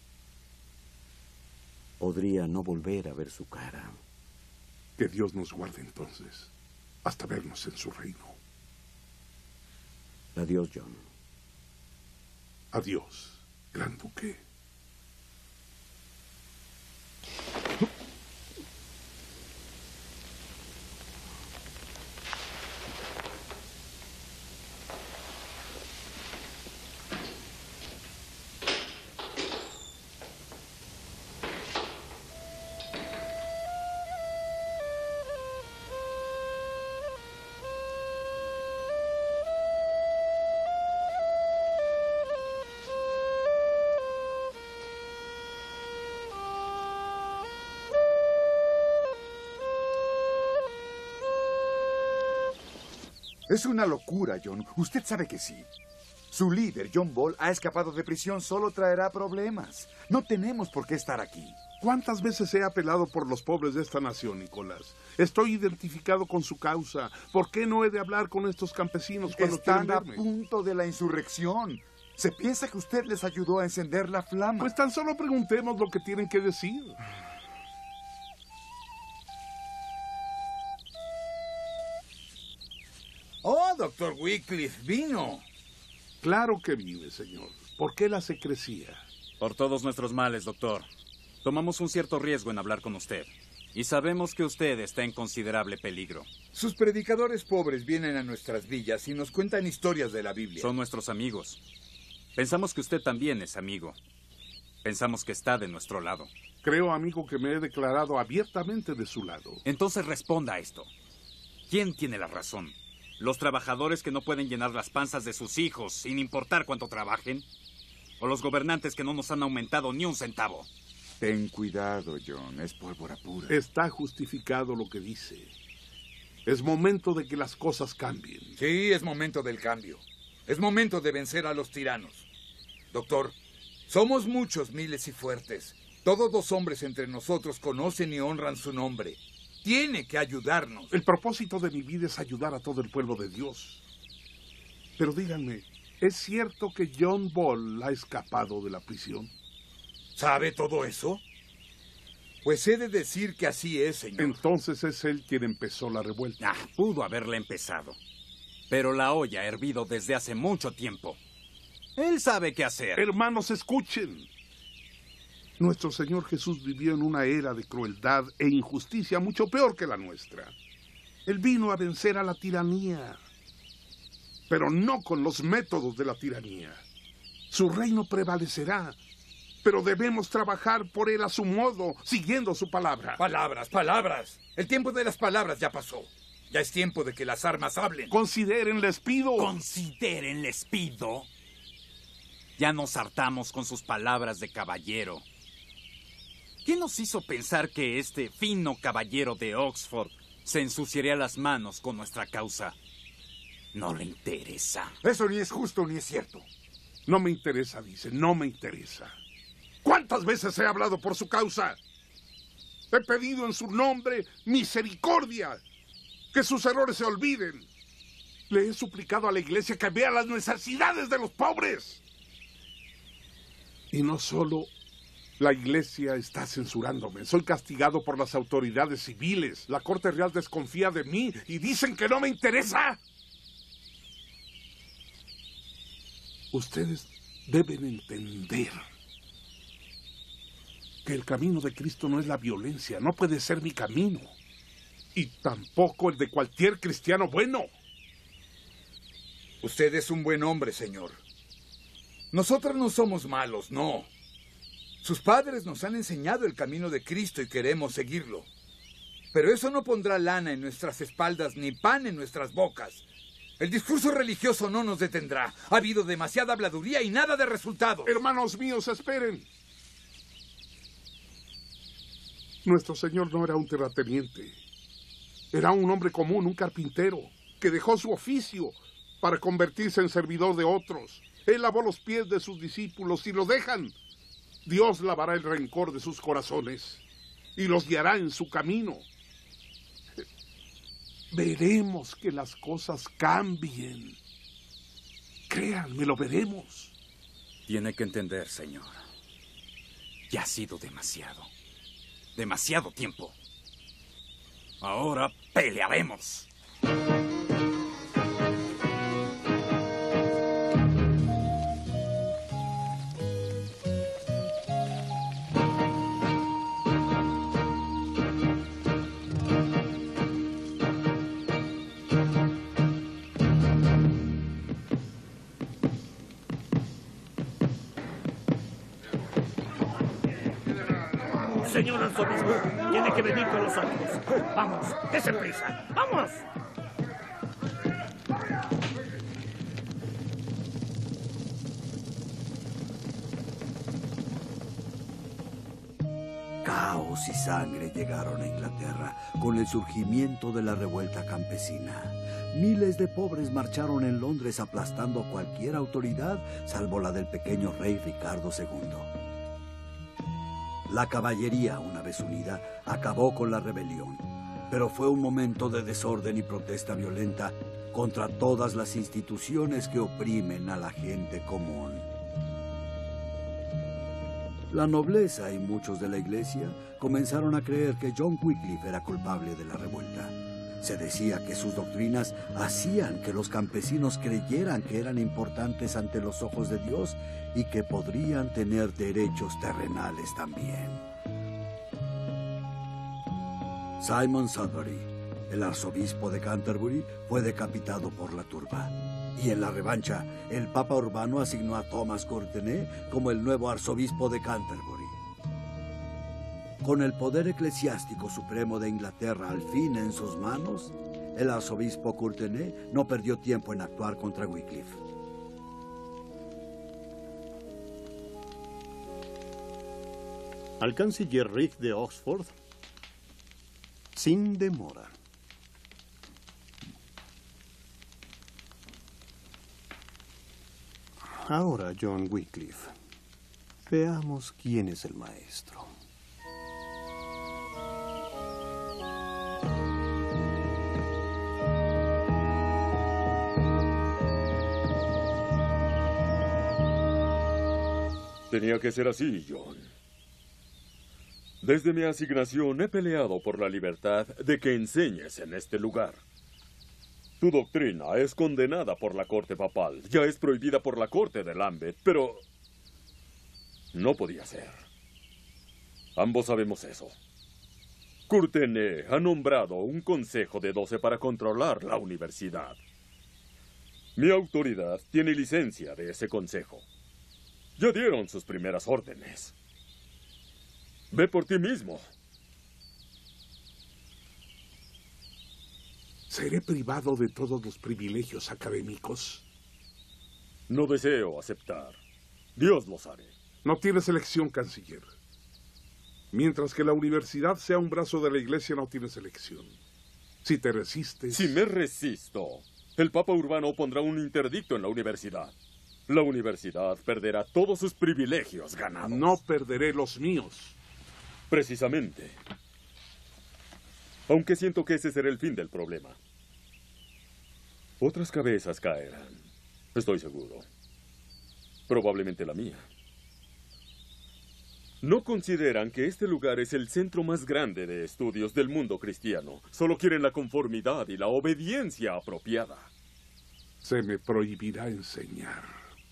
Podría no volver a ver su cara. Que Dios nos guarde entonces, hasta vernos en su reino. Adiós, John. Adiós, Gran Duque. Es una locura, John. Usted sabe que sí. Su líder, John Ball, ha escapado de prisión. Solo traerá problemas. No tenemos por qué estar aquí. ¿Cuántas veces he apelado por los pobres de esta nación, Nicolás? Estoy identificado con su causa. ¿Por qué no he de hablar con estos campesinos cuando Están quieren a verme? punto de la insurrección. Se piensa que usted les ayudó a encender la flama. Pues tan solo preguntemos lo que tienen que decir. Oh, doctor Wycliffe, vino. Claro que vine, señor. ¿Por qué la secrecía? Por todos nuestros males, doctor. Tomamos un cierto riesgo en hablar con usted. Y sabemos que usted está en considerable peligro. Sus predicadores pobres vienen a nuestras villas y nos cuentan historias de la Biblia. Son nuestros amigos. Pensamos que usted también es amigo. Pensamos que está de nuestro lado. Creo, amigo, que me he declarado abiertamente de su lado. Entonces responda a esto. ¿Quién tiene la razón? ¿Los trabajadores que no pueden llenar las panzas de sus hijos sin importar cuánto trabajen? ¿O los gobernantes que no nos han aumentado ni un centavo? Ten cuidado, John. Es pólvora pura. Está justificado lo que dice. Es momento de que las cosas cambien. Sí, es momento del cambio. Es momento de vencer a los tiranos. Doctor, somos muchos, miles y fuertes. Todos los hombres entre nosotros conocen y honran su nombre. Tiene que ayudarnos. El propósito de mi vida es ayudar a todo el pueblo de Dios. Pero díganme, ¿es cierto que John Ball ha escapado de la prisión? ¿Sabe todo eso? Pues he de decir que así es, señor. Entonces es él quien empezó la revuelta. Ah, pudo haberla empezado. Pero la olla ha hervido desde hace mucho tiempo. Él sabe qué hacer. Hermanos, escuchen. Nuestro Señor Jesús vivió en una era de crueldad e injusticia mucho peor que la nuestra. Él vino a vencer a la tiranía, pero no con los métodos de la tiranía. Su reino prevalecerá, pero debemos trabajar por él a su modo, siguiendo su palabra. Palabras, palabras. El tiempo de las palabras ya pasó. Ya es tiempo de que las armas hablen. Consideren, les pido. Consideren, les pido. Ya nos hartamos con sus palabras de caballero. ¿Qué nos hizo pensar que este fino caballero de Oxford se ensuciaría las manos con nuestra causa? No le interesa. Eso ni es justo ni es cierto. No me interesa, dice, no me interesa. ¿Cuántas veces he hablado por su causa? He pedido en su nombre misericordia, que sus errores se olviden. Le he suplicado a la iglesia que vea las necesidades de los pobres. Y no solo la iglesia está censurándome. Soy castigado por las autoridades civiles. La Corte Real desconfía de mí y dicen que no me interesa. Ustedes deben entender que el camino de Cristo no es la violencia. No puede ser mi camino. Y tampoco el de cualquier cristiano bueno. Usted es un buen hombre, señor. Nosotros no somos malos, no. Sus padres nos han enseñado el camino de Cristo y queremos seguirlo. Pero eso no pondrá lana en nuestras espaldas ni pan en nuestras bocas. El discurso religioso no nos detendrá. Ha habido demasiada habladuría y nada de resultado. Hermanos míos, esperen. Nuestro Señor no era un terrateniente. Era un hombre común, un carpintero, que dejó su oficio para convertirse en servidor de otros. Él lavó los pies de sus discípulos. Si lo dejan, Dios lavará el rencor de sus corazones y los guiará en su camino. Veremos que las cosas cambien. Créanme, lo veremos. Tiene que entender, señor. Ya ha sido demasiado. Demasiado tiempo. Ahora pelearemos. Señor arzobispo, tiene que venir con nosotros. Vamos, dése prisa. ¡Vamos! Caos y sangre llegaron a Inglaterra con el surgimiento de la revuelta campesina. Miles de pobres marcharon en Londres aplastando a cualquier autoridad, salvo la del pequeño rey Ricardo segundo. La caballería, una vez unida, acabó con la rebelión, pero fue un momento de desorden y protesta violenta contra todas las instituciones que oprimen a la gente común. La nobleza y muchos de la iglesia comenzaron a creer que John Wycliffe era culpable de la revuelta. Se decía que sus doctrinas hacían que los campesinos creyeran que eran importantes ante los ojos de Dios y que podrían tener derechos terrenales también. Simon Sudbury, el arzobispo de Canterbury, fue decapitado por la turba. Y en la revancha, el Papa Urbano asignó a Thomas Courtenay como el nuevo arzobispo de Canterbury. Con el poder eclesiástico supremo de Inglaterra al fin en sus manos, el arzobispo Courtenay no perdió tiempo en actuar contra Wycliffe. Al canciller Rick de Oxford, sin demora. Ahora, John Wycliffe, veamos quién es el maestro. Tenía que ser así, John. Desde mi asignación he peleado por la libertad de que enseñes en este lugar. Tu doctrina es condenada por la corte papal, ya es prohibida por la corte de Lambeth, pero no podía ser. Ambos sabemos eso. Courtenay ha nombrado un consejo de doce para controlar la universidad. Mi autoridad tiene licencia de ese consejo. Ya dieron sus primeras órdenes. Ve por ti mismo. ¿Seré privado de todos los privilegios académicos? No deseo aceptar. Dios lo sabe. No tienes elección, canciller. Mientras que la universidad sea un brazo de la iglesia, no tienes elección. Si te resistes... Si me resisto, el Papa Urbano pondrá un interdicto en la universidad. La universidad perderá todos sus privilegios ganados. No perderé los míos. Precisamente. Aunque siento que ese será el fin del problema. Otras cabezas caerán. Estoy seguro. Probablemente la mía. No consideran que este lugar es el centro más grande de estudios del mundo cristiano. Solo quieren la conformidad y la obediencia apropiada. Se me prohibirá enseñar.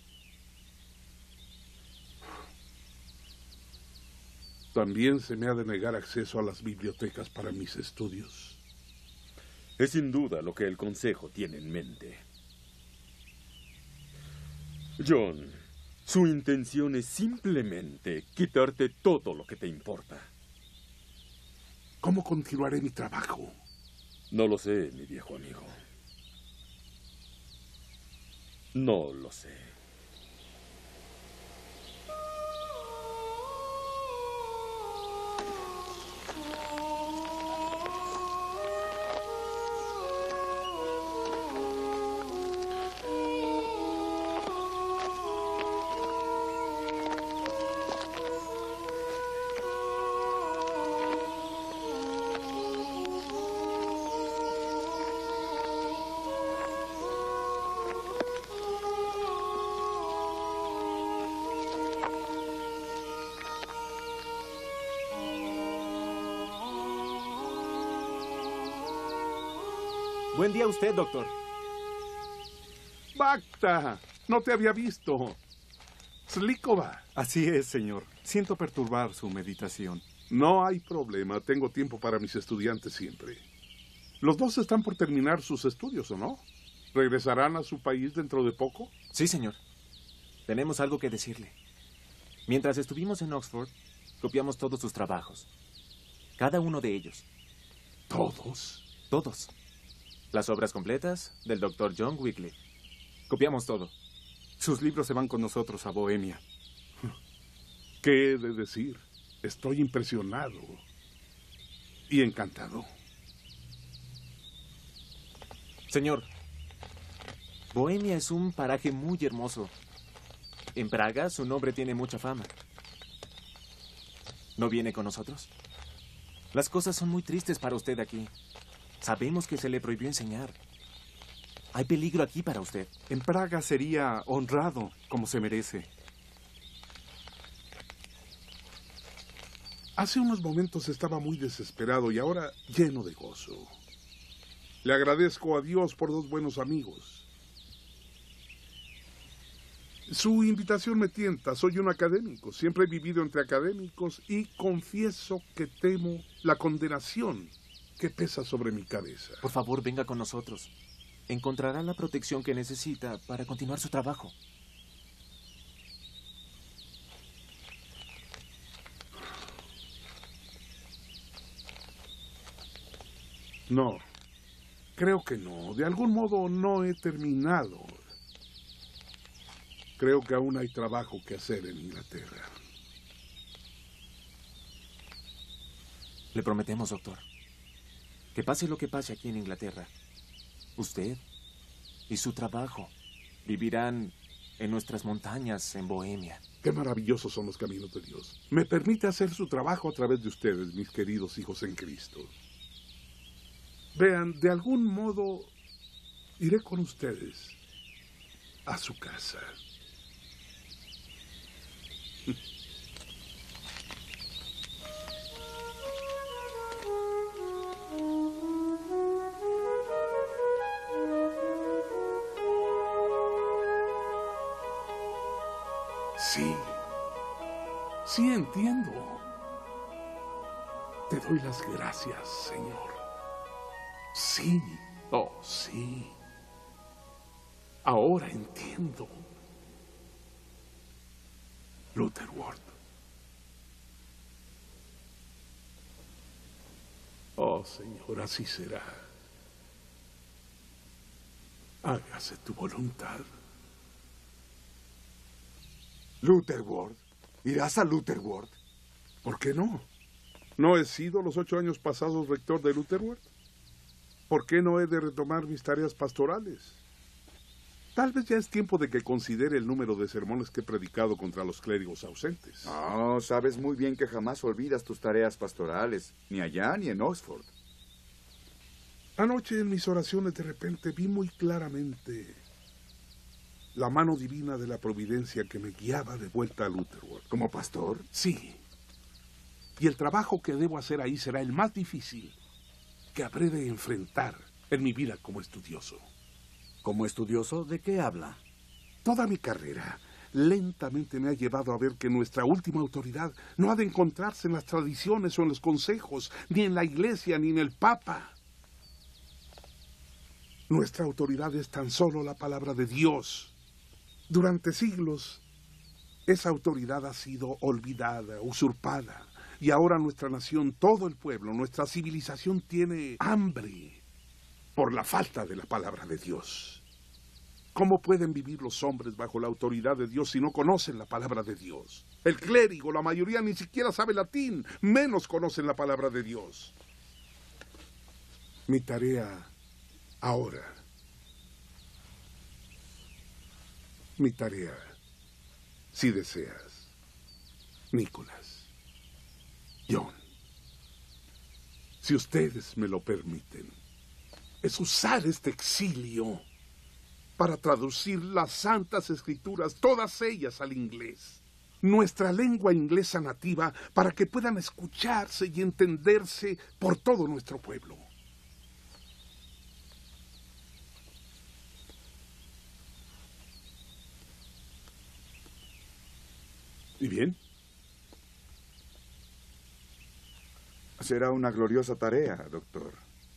También se me ha de negar acceso a las bibliotecas para mis estudios. Es sin duda lo que el Consejo tiene en mente. John, su intención es simplemente quitarte todo lo que te importa. ¿Cómo continuaré mi trabajo? No lo sé, mi viejo amigo. No lo sé. Buen día a usted, doctor. ¡Bacta! No te había visto. Slikova. Así es, señor. Siento perturbar su meditación. No hay problema. Tengo tiempo para mis estudiantes siempre. Los dos están por terminar sus estudios, ¿o no? ¿Regresarán a su país dentro de poco? Sí, señor. Tenemos algo que decirle. Mientras estuvimos en Oxford, copiamos todos sus trabajos. Cada uno de ellos. ¿Todos? Todos. Las obras completas del doctor John Wycliffe. Copiamos todo. Sus libros se van con nosotros a Bohemia. ¿Qué he de decir? Estoy impresionado y encantado. Señor, Bohemia es un paraje muy hermoso. En Praga su nombre tiene mucha fama. ¿No viene con nosotros? Las cosas son muy tristes para usted aquí. Sabemos que se le prohibió enseñar. Hay peligro aquí para usted. En Praga sería honrado, como se merece. Hace unos momentos estaba muy desesperado y ahora lleno de gozo. Le agradezco a Dios por dos buenos amigos. Su invitación me tienta. Soy un académico. Siempre he vivido entre académicos y confieso que temo la condenación que pesa sobre mi cabeza. Por favor, venga con nosotros. Encontrará la protección que necesita para continuar su trabajo. No, creo que no. De algún modo no he terminado. Creo que aún hay trabajo que hacer en Inglaterra. Le prometemos, doctor, que pase lo que pase aquí en Inglaterra, usted y su trabajo vivirán en nuestras montañas en Bohemia. Qué maravillosos son los caminos de Dios. Me permite hacer su trabajo a través de ustedes, mis queridos hijos en Cristo. Vean, de algún modo iré con ustedes a su casa. Sí, sí entiendo. Te doy las gracias, Señor. Sí, oh, sí. Ahora entiendo. Lutherworth. Oh, Señor, así será. Hágase tu voluntad. Lutherworth. ¿Irás a Lutherworth? ¿Por qué no? ¿No he sido los ocho años pasados rector de Lutherworth? ¿Por qué no he de retomar mis tareas pastorales? Tal vez ya es tiempo de que considere el número de sermones que he predicado contra los clérigos ausentes. No, sabes muy bien que jamás olvidas tus tareas pastorales, ni allá ni en Oxford. Anoche en mis oraciones de repente vi muy claramente la mano divina de la providencia que me guiaba de vuelta a Lutherworth. ¿Como pastor? Sí. Y el trabajo que debo hacer ahí será el más difícil que habré de enfrentar en mi vida como estudioso. ¿Como estudioso? ¿De qué habla? Toda mi carrera lentamente me ha llevado a ver que nuestra última autoridad no ha de encontrarse en las tradiciones o en los consejos, ni en la iglesia, ni en el papa. Nuestra autoridad es tan solo la palabra de Dios. Durante siglos, esa autoridad ha sido olvidada, usurpada. Y ahora nuestra nación, todo el pueblo, nuestra civilización tiene hambre por la falta de la palabra de Dios. ¿Cómo pueden vivir los hombres bajo la autoridad de Dios si no conocen la palabra de Dios? El clérigo, la mayoría ni siquiera sabe latín, menos conocen la palabra de Dios. Mi tarea ahora, mi tarea, si deseas, Nicolás, John, si ustedes me lo permiten, es usar este exilio para traducir las Santas Escrituras, todas ellas al inglés. Nuestra lengua inglesa nativa, para que puedan escucharse y entenderse por todo nuestro pueblo. ¿Y bien? Será una gloriosa tarea, doctor.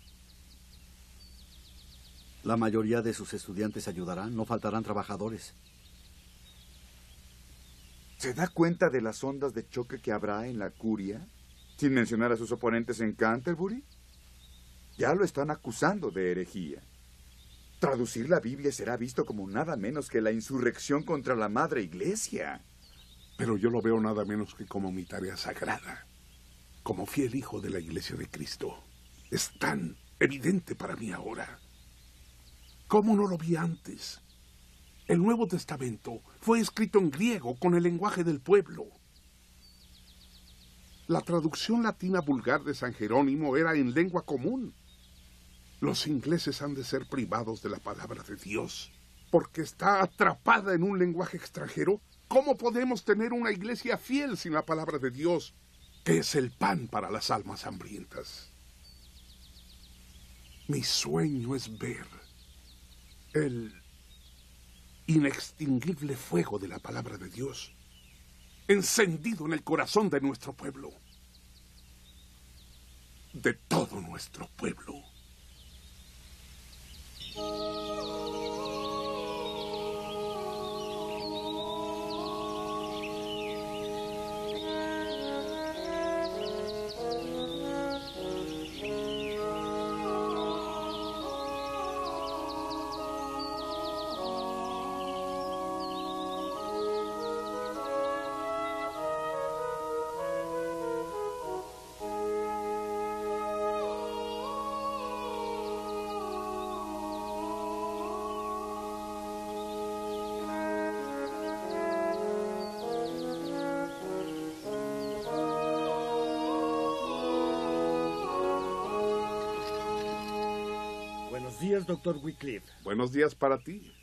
La mayoría de sus estudiantes ayudarán, no faltarán trabajadores. ¿Se da cuenta de las ondas de choque que habrá en la curia? Sin mencionar a sus oponentes en Canterbury. Ya lo están acusando de herejía. Traducir la Biblia será visto como nada menos que la insurrección contra la Madre Iglesia. Pero yo lo veo nada menos que como mi tarea sagrada. Como fiel hijo de la Iglesia de Cristo. Es tan evidente para mí ahora. ¿Cómo no lo vi antes? El Nuevo Testamento fue escrito en griego con el lenguaje del pueblo. La traducción latina vulgar de San Jerónimo era en lengua común. Los ingleses han de ser privados de la palabra de Dios, porque está atrapada en un lenguaje extranjero. ¿Cómo podemos tener una iglesia fiel sin la palabra de Dios, que es el pan para las almas hambrientas? Mi sueño es ver el inextinguible fuego de la palabra de Dios encendido en el corazón de nuestro pueblo, de todo nuestro pueblo. Buenos días, doctor Wycliffe. Buenos días para ti.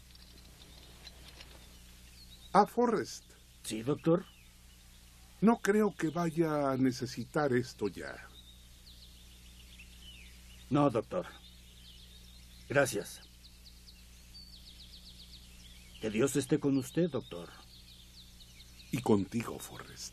Ah, Forrest. Sí, doctor. No creo que vaya a necesitar esto ya. No, doctor. Gracias. Que Dios esté con usted, doctor. Y contigo, Forrest.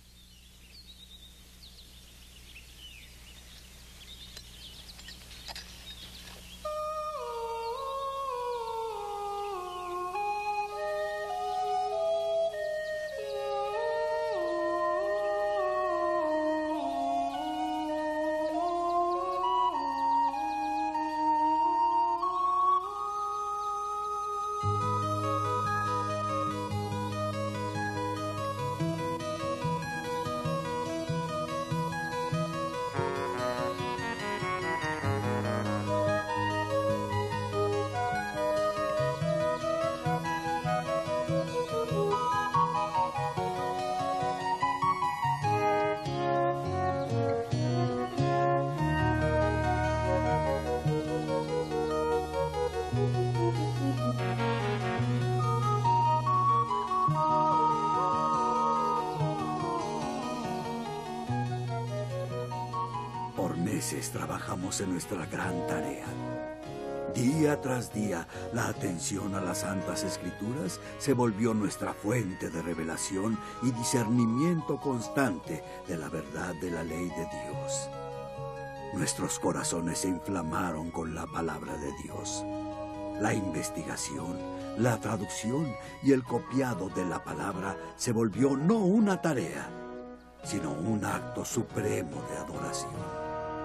Trabajamos en nuestra gran tarea. Día tras día, la atención a las Santas Escrituras se volvió nuestra fuente de revelación y discernimiento constante de la verdad de la ley de Dios. Nuestros corazones se inflamaron con la palabra de Dios. La investigación, la traducción y el copiado de la palabra se volvió no una tarea, sino un acto supremo de adoración.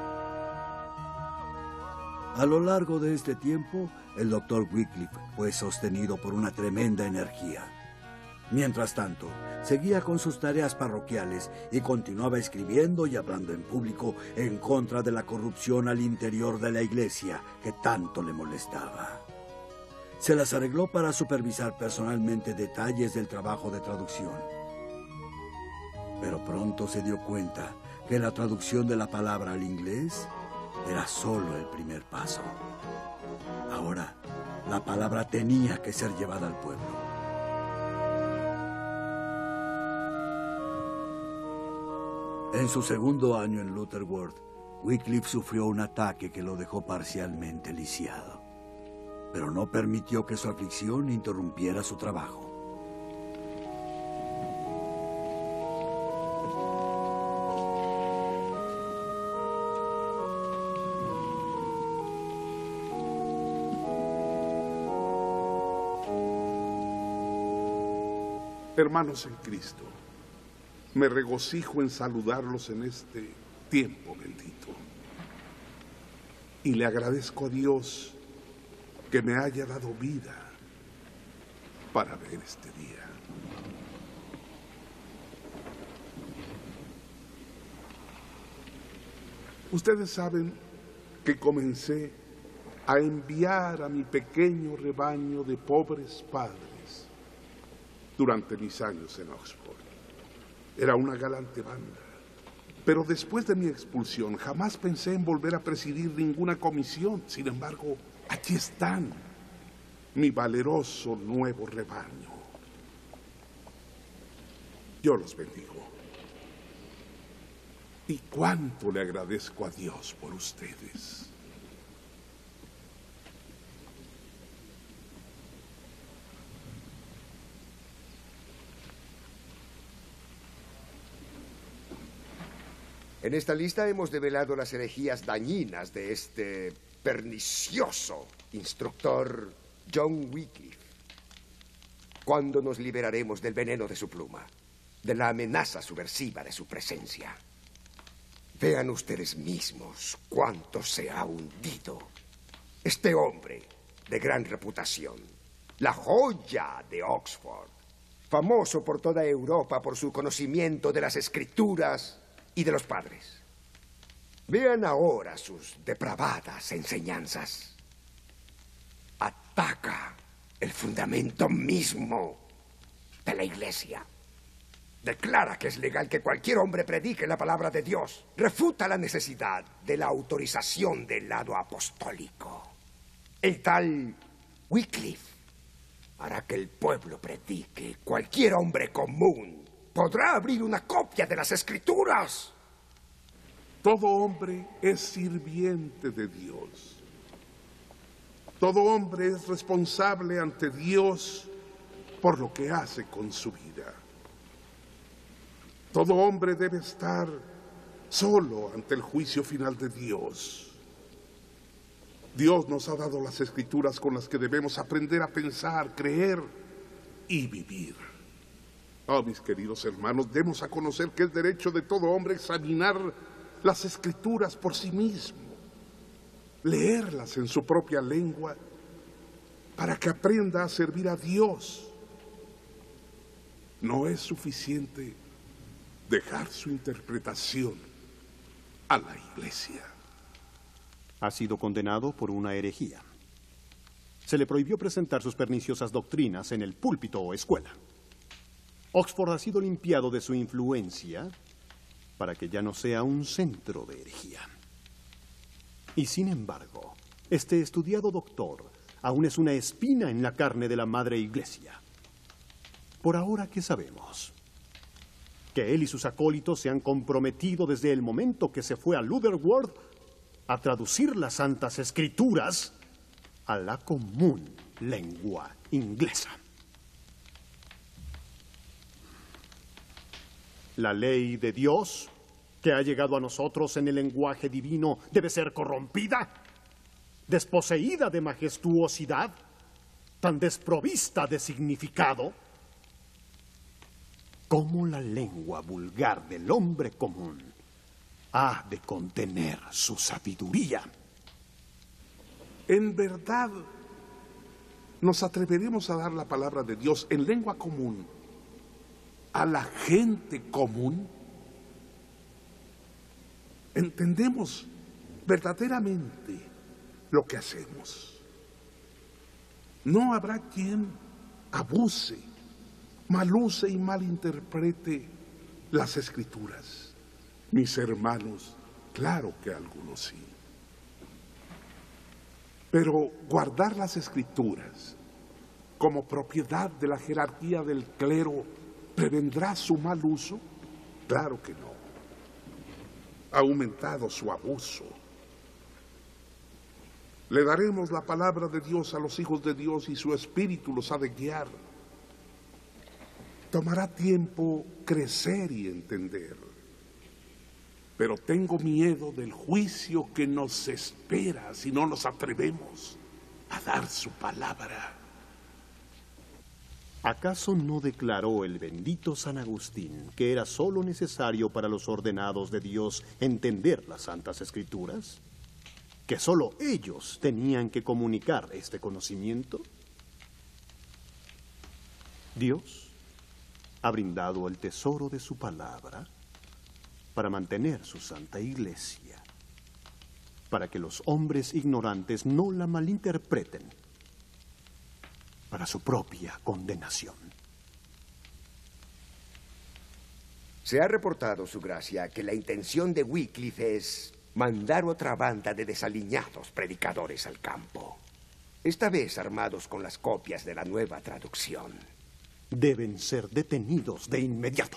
A lo largo de este tiempo, el doctor Wycliffe fue sostenido por una tremenda energía. Mientras tanto, seguía con sus tareas parroquiales y continuaba escribiendo y hablando en público en contra de la corrupción al interior de la iglesia que tanto le molestaba. Se las arregló para supervisar personalmente detalles del trabajo de traducción. Pero pronto se dio cuenta que la traducción de la palabra al inglés era solo el primer paso. Ahora, la palabra tenía que ser llevada al pueblo. En su segundo año en Lutherworth, Wycliffe sufrió un ataque que lo dejó parcialmente lisiado, pero no permitió que su aflicción interrumpiera su trabajo. Hermanos en Cristo, me regocijo en saludarlos en este tiempo bendito. Y le agradezco a Dios que me haya dado vida para ver este día. Ustedes saben que comencé a enviar a mi pequeño rebaño de pobres padres durante mis años en Oxford. Era una galante banda, pero después de mi expulsión jamás pensé en volver a presidir ninguna comisión. Sin embargo, aquí están, mi valeroso nuevo rebaño. Yo los bendigo. Y cuánto le agradezco a Dios por ustedes. En esta lista hemos develado las herejías dañinas de este pernicioso instructor John Wycliffe. ¿Cuándo nos liberaremos del veneno de su pluma, de la amenaza subversiva de su presencia? Vean ustedes mismos cuánto se ha hundido este hombre de gran reputación, la joya de Oxford, famoso por toda Europa por su conocimiento de las Escrituras y de los padres. Vean ahora sus depravadas enseñanzas. Ataca el fundamento mismo de la Iglesia. Declara que es legal que cualquier hombre predique la palabra de Dios. Refuta la necesidad de la autorización del lado apostólico. El tal Wycliffe hará que el pueblo predique. Cualquier hombre común podrá abrir una copia de las Escrituras. Todo hombre es sirviente de Dios. Todo hombre es responsable ante Dios por lo que hace con su vida. Todo hombre debe estar solo ante el juicio final de Dios. Dios nos ha dado las Escrituras con las que debemos aprender a pensar, creer y vivir. Oh, mis queridos hermanos, demos a conocer que es derecho de todo hombre examinar las Escrituras por sí mismo, leerlas en su propia lengua, para que aprenda a servir a Dios. No es suficiente dejar su interpretación a la Iglesia. Ha sido condenado por una herejía. Se le prohibió presentar sus perniciosas doctrinas en el púlpito o escuela. Oxford ha sido limpiado de su influencia para que ya no sea un centro de herejía. Y sin embargo, este estudiado doctor aún es una espina en la carne de la Madre Iglesia. Por ahora, ¿qué sabemos? Que él y sus acólitos se han comprometido desde el momento que se fue a Lutherworth a traducir las Santas Escrituras a la común lengua inglesa. La ley de Dios, que ha llegado a nosotros en el lenguaje divino, debe ser corrompida. desposeída de majestuosidad, tan desprovista de significado, como la lengua vulgar del hombre común ha de contener su sabiduría. En verdad, nos atreveremos a dar la palabra de Dios en lengua común a la gente común. Entendemos verdaderamente lo que hacemos. No habrá quien abuse, maluse y malinterprete las Escrituras. Mis hermanos, claro que algunos sí. Pero guardar las Escrituras como propiedad de la jerarquía del clero, ¿prevendrá su mal uso? Claro que no. Ha aumentado su abuso. Le daremos la palabra de Dios a los hijos de Dios y su Espíritu los ha de guiar. Tomará tiempo crecer y entender. Pero tengo miedo del juicio que nos espera si no nos atrevemos a dar su palabra. ¿Acaso no declaró el bendito San Agustín que era solo necesario para los ordenados de Dios entender las Santas Escrituras? ¿Que solo ellos tenían que comunicar este conocimiento? Dios ha brindado el tesoro de su palabra para mantener su santa iglesia, para que los hombres ignorantes no la malinterpreten para su propia condenación. Se ha reportado, Su Gracia, que la intención de Wycliffe es mandar otra banda de desaliñados predicadores al campo, esta vez armados con las copias de la nueva traducción. Deben ser detenidos de inmediato.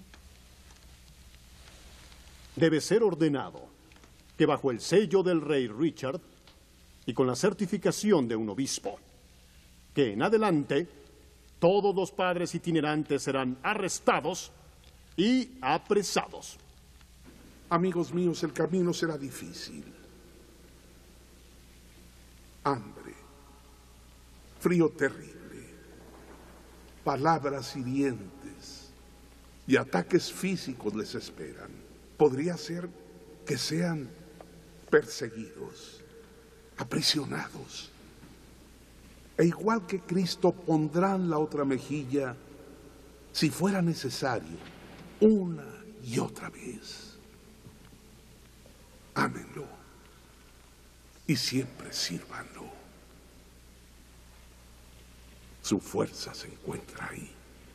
Debe ser ordenado que bajo el sello del rey Richard y con la certificación de un obispo, que en adelante todos los padres itinerantes serán arrestados y apresados. Amigos míos, el camino será difícil. Hambre, frío terrible, palabras hirientes y ataques físicos les esperan. Podría ser que sean perseguidos, aprisionados. E igual que Cristo pondrán la otra mejilla, si fuera necesario, una y otra vez. Ámenlo y siempre sírvanlo. Su fuerza se encuentra ahí.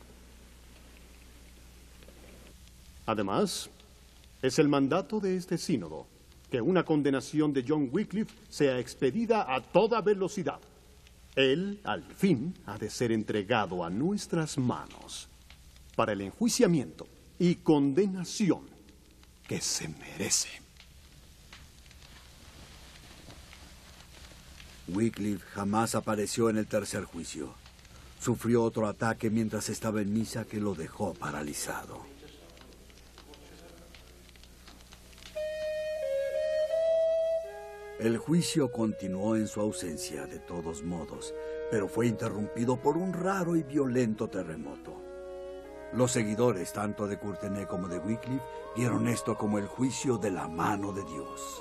Además, es el mandato de este sínodo que una condenación de John Wycliffe sea expedida a toda velocidad. Él, al fin, ha de ser entregado a nuestras manos para el enjuiciamiento y condenación que se merece. Wycliffe jamás apareció en el tercer juicio. Sufrió otro ataque mientras estaba en misa que lo dejó paralizado. El juicio continuó en su ausencia, de todos modos, pero fue interrumpido por un raro y violento terremoto. Los seguidores, tanto de Courtenay como de Wycliffe, vieron esto como el juicio de la mano de Dios.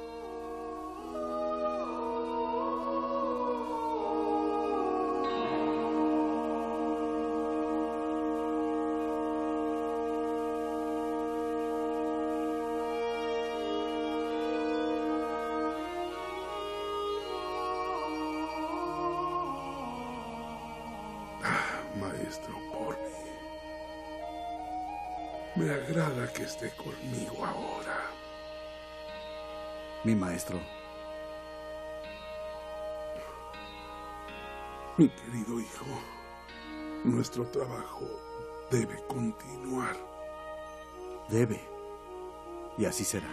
Maestro Corby, me agrada que esté conmigo ahora. Mi maestro. Mi querido hijo, nuestro trabajo debe continuar. Debe. Y así será.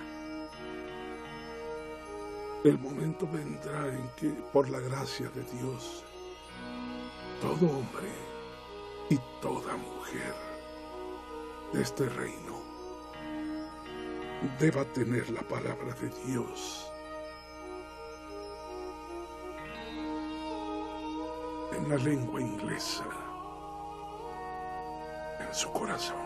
El momento vendrá en que, por la gracia de Dios, todo hombre y toda mujer de este reino deba tener la palabra de Dios en la lengua inglesa, en su corazón.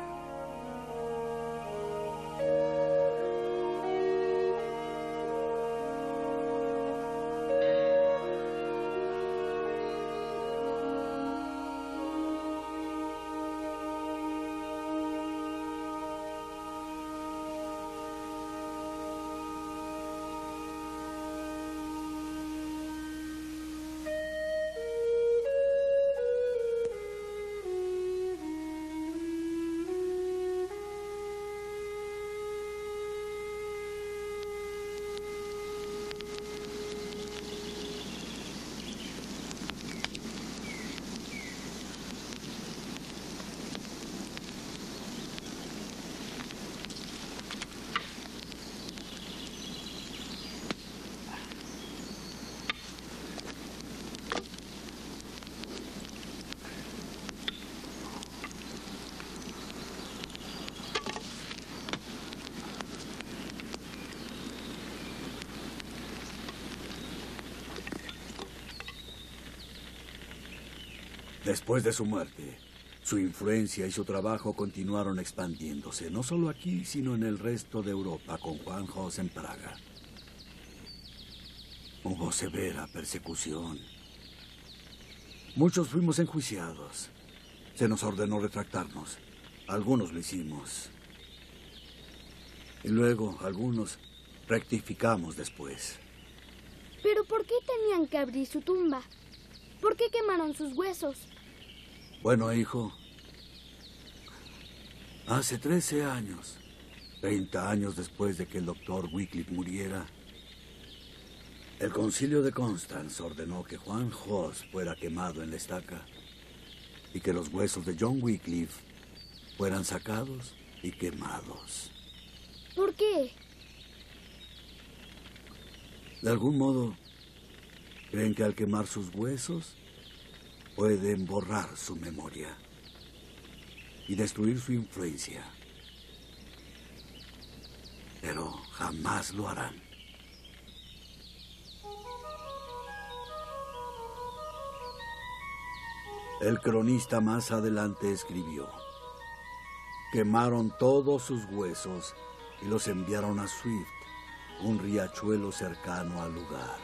Después de su muerte, su influencia y su trabajo continuaron expandiéndose, no solo aquí, sino en el resto de Europa, con Juan Hus en Praga. Hubo severa persecución. Muchos fuimos enjuiciados. Se nos ordenó retractarnos. Algunos lo hicimos. Y luego, algunos rectificamos después. ¿Pero por qué tenían que abrir su tumba? ¿Por qué quemaron sus huesos? Bueno, hijo, hace trece años, treinta años después de que el doctor Wycliffe muriera, el concilio de Constance ordenó que Juan Hus fuera quemado en la estaca y que los huesos de John Wycliffe fueran sacados y quemados. ¿Por qué? De algún modo, creen que al quemar sus huesos pueden borrar su memoria y destruir su influencia. Pero jamás lo harán. El cronista más adelante escribió: quemaron todos sus huesos y los enviaron a Swift, un riachuelo cercano al lugar.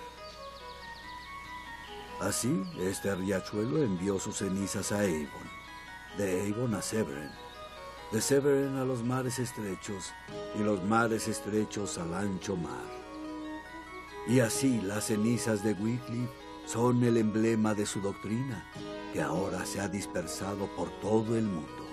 Así, este riachuelo envió sus cenizas a Avon, de Avon a Severn, de Severn a los mares estrechos y los mares estrechos al ancho mar. Y así las cenizas de Wycliffe son el emblema de su doctrina, que ahora se ha dispersado por todo el mundo.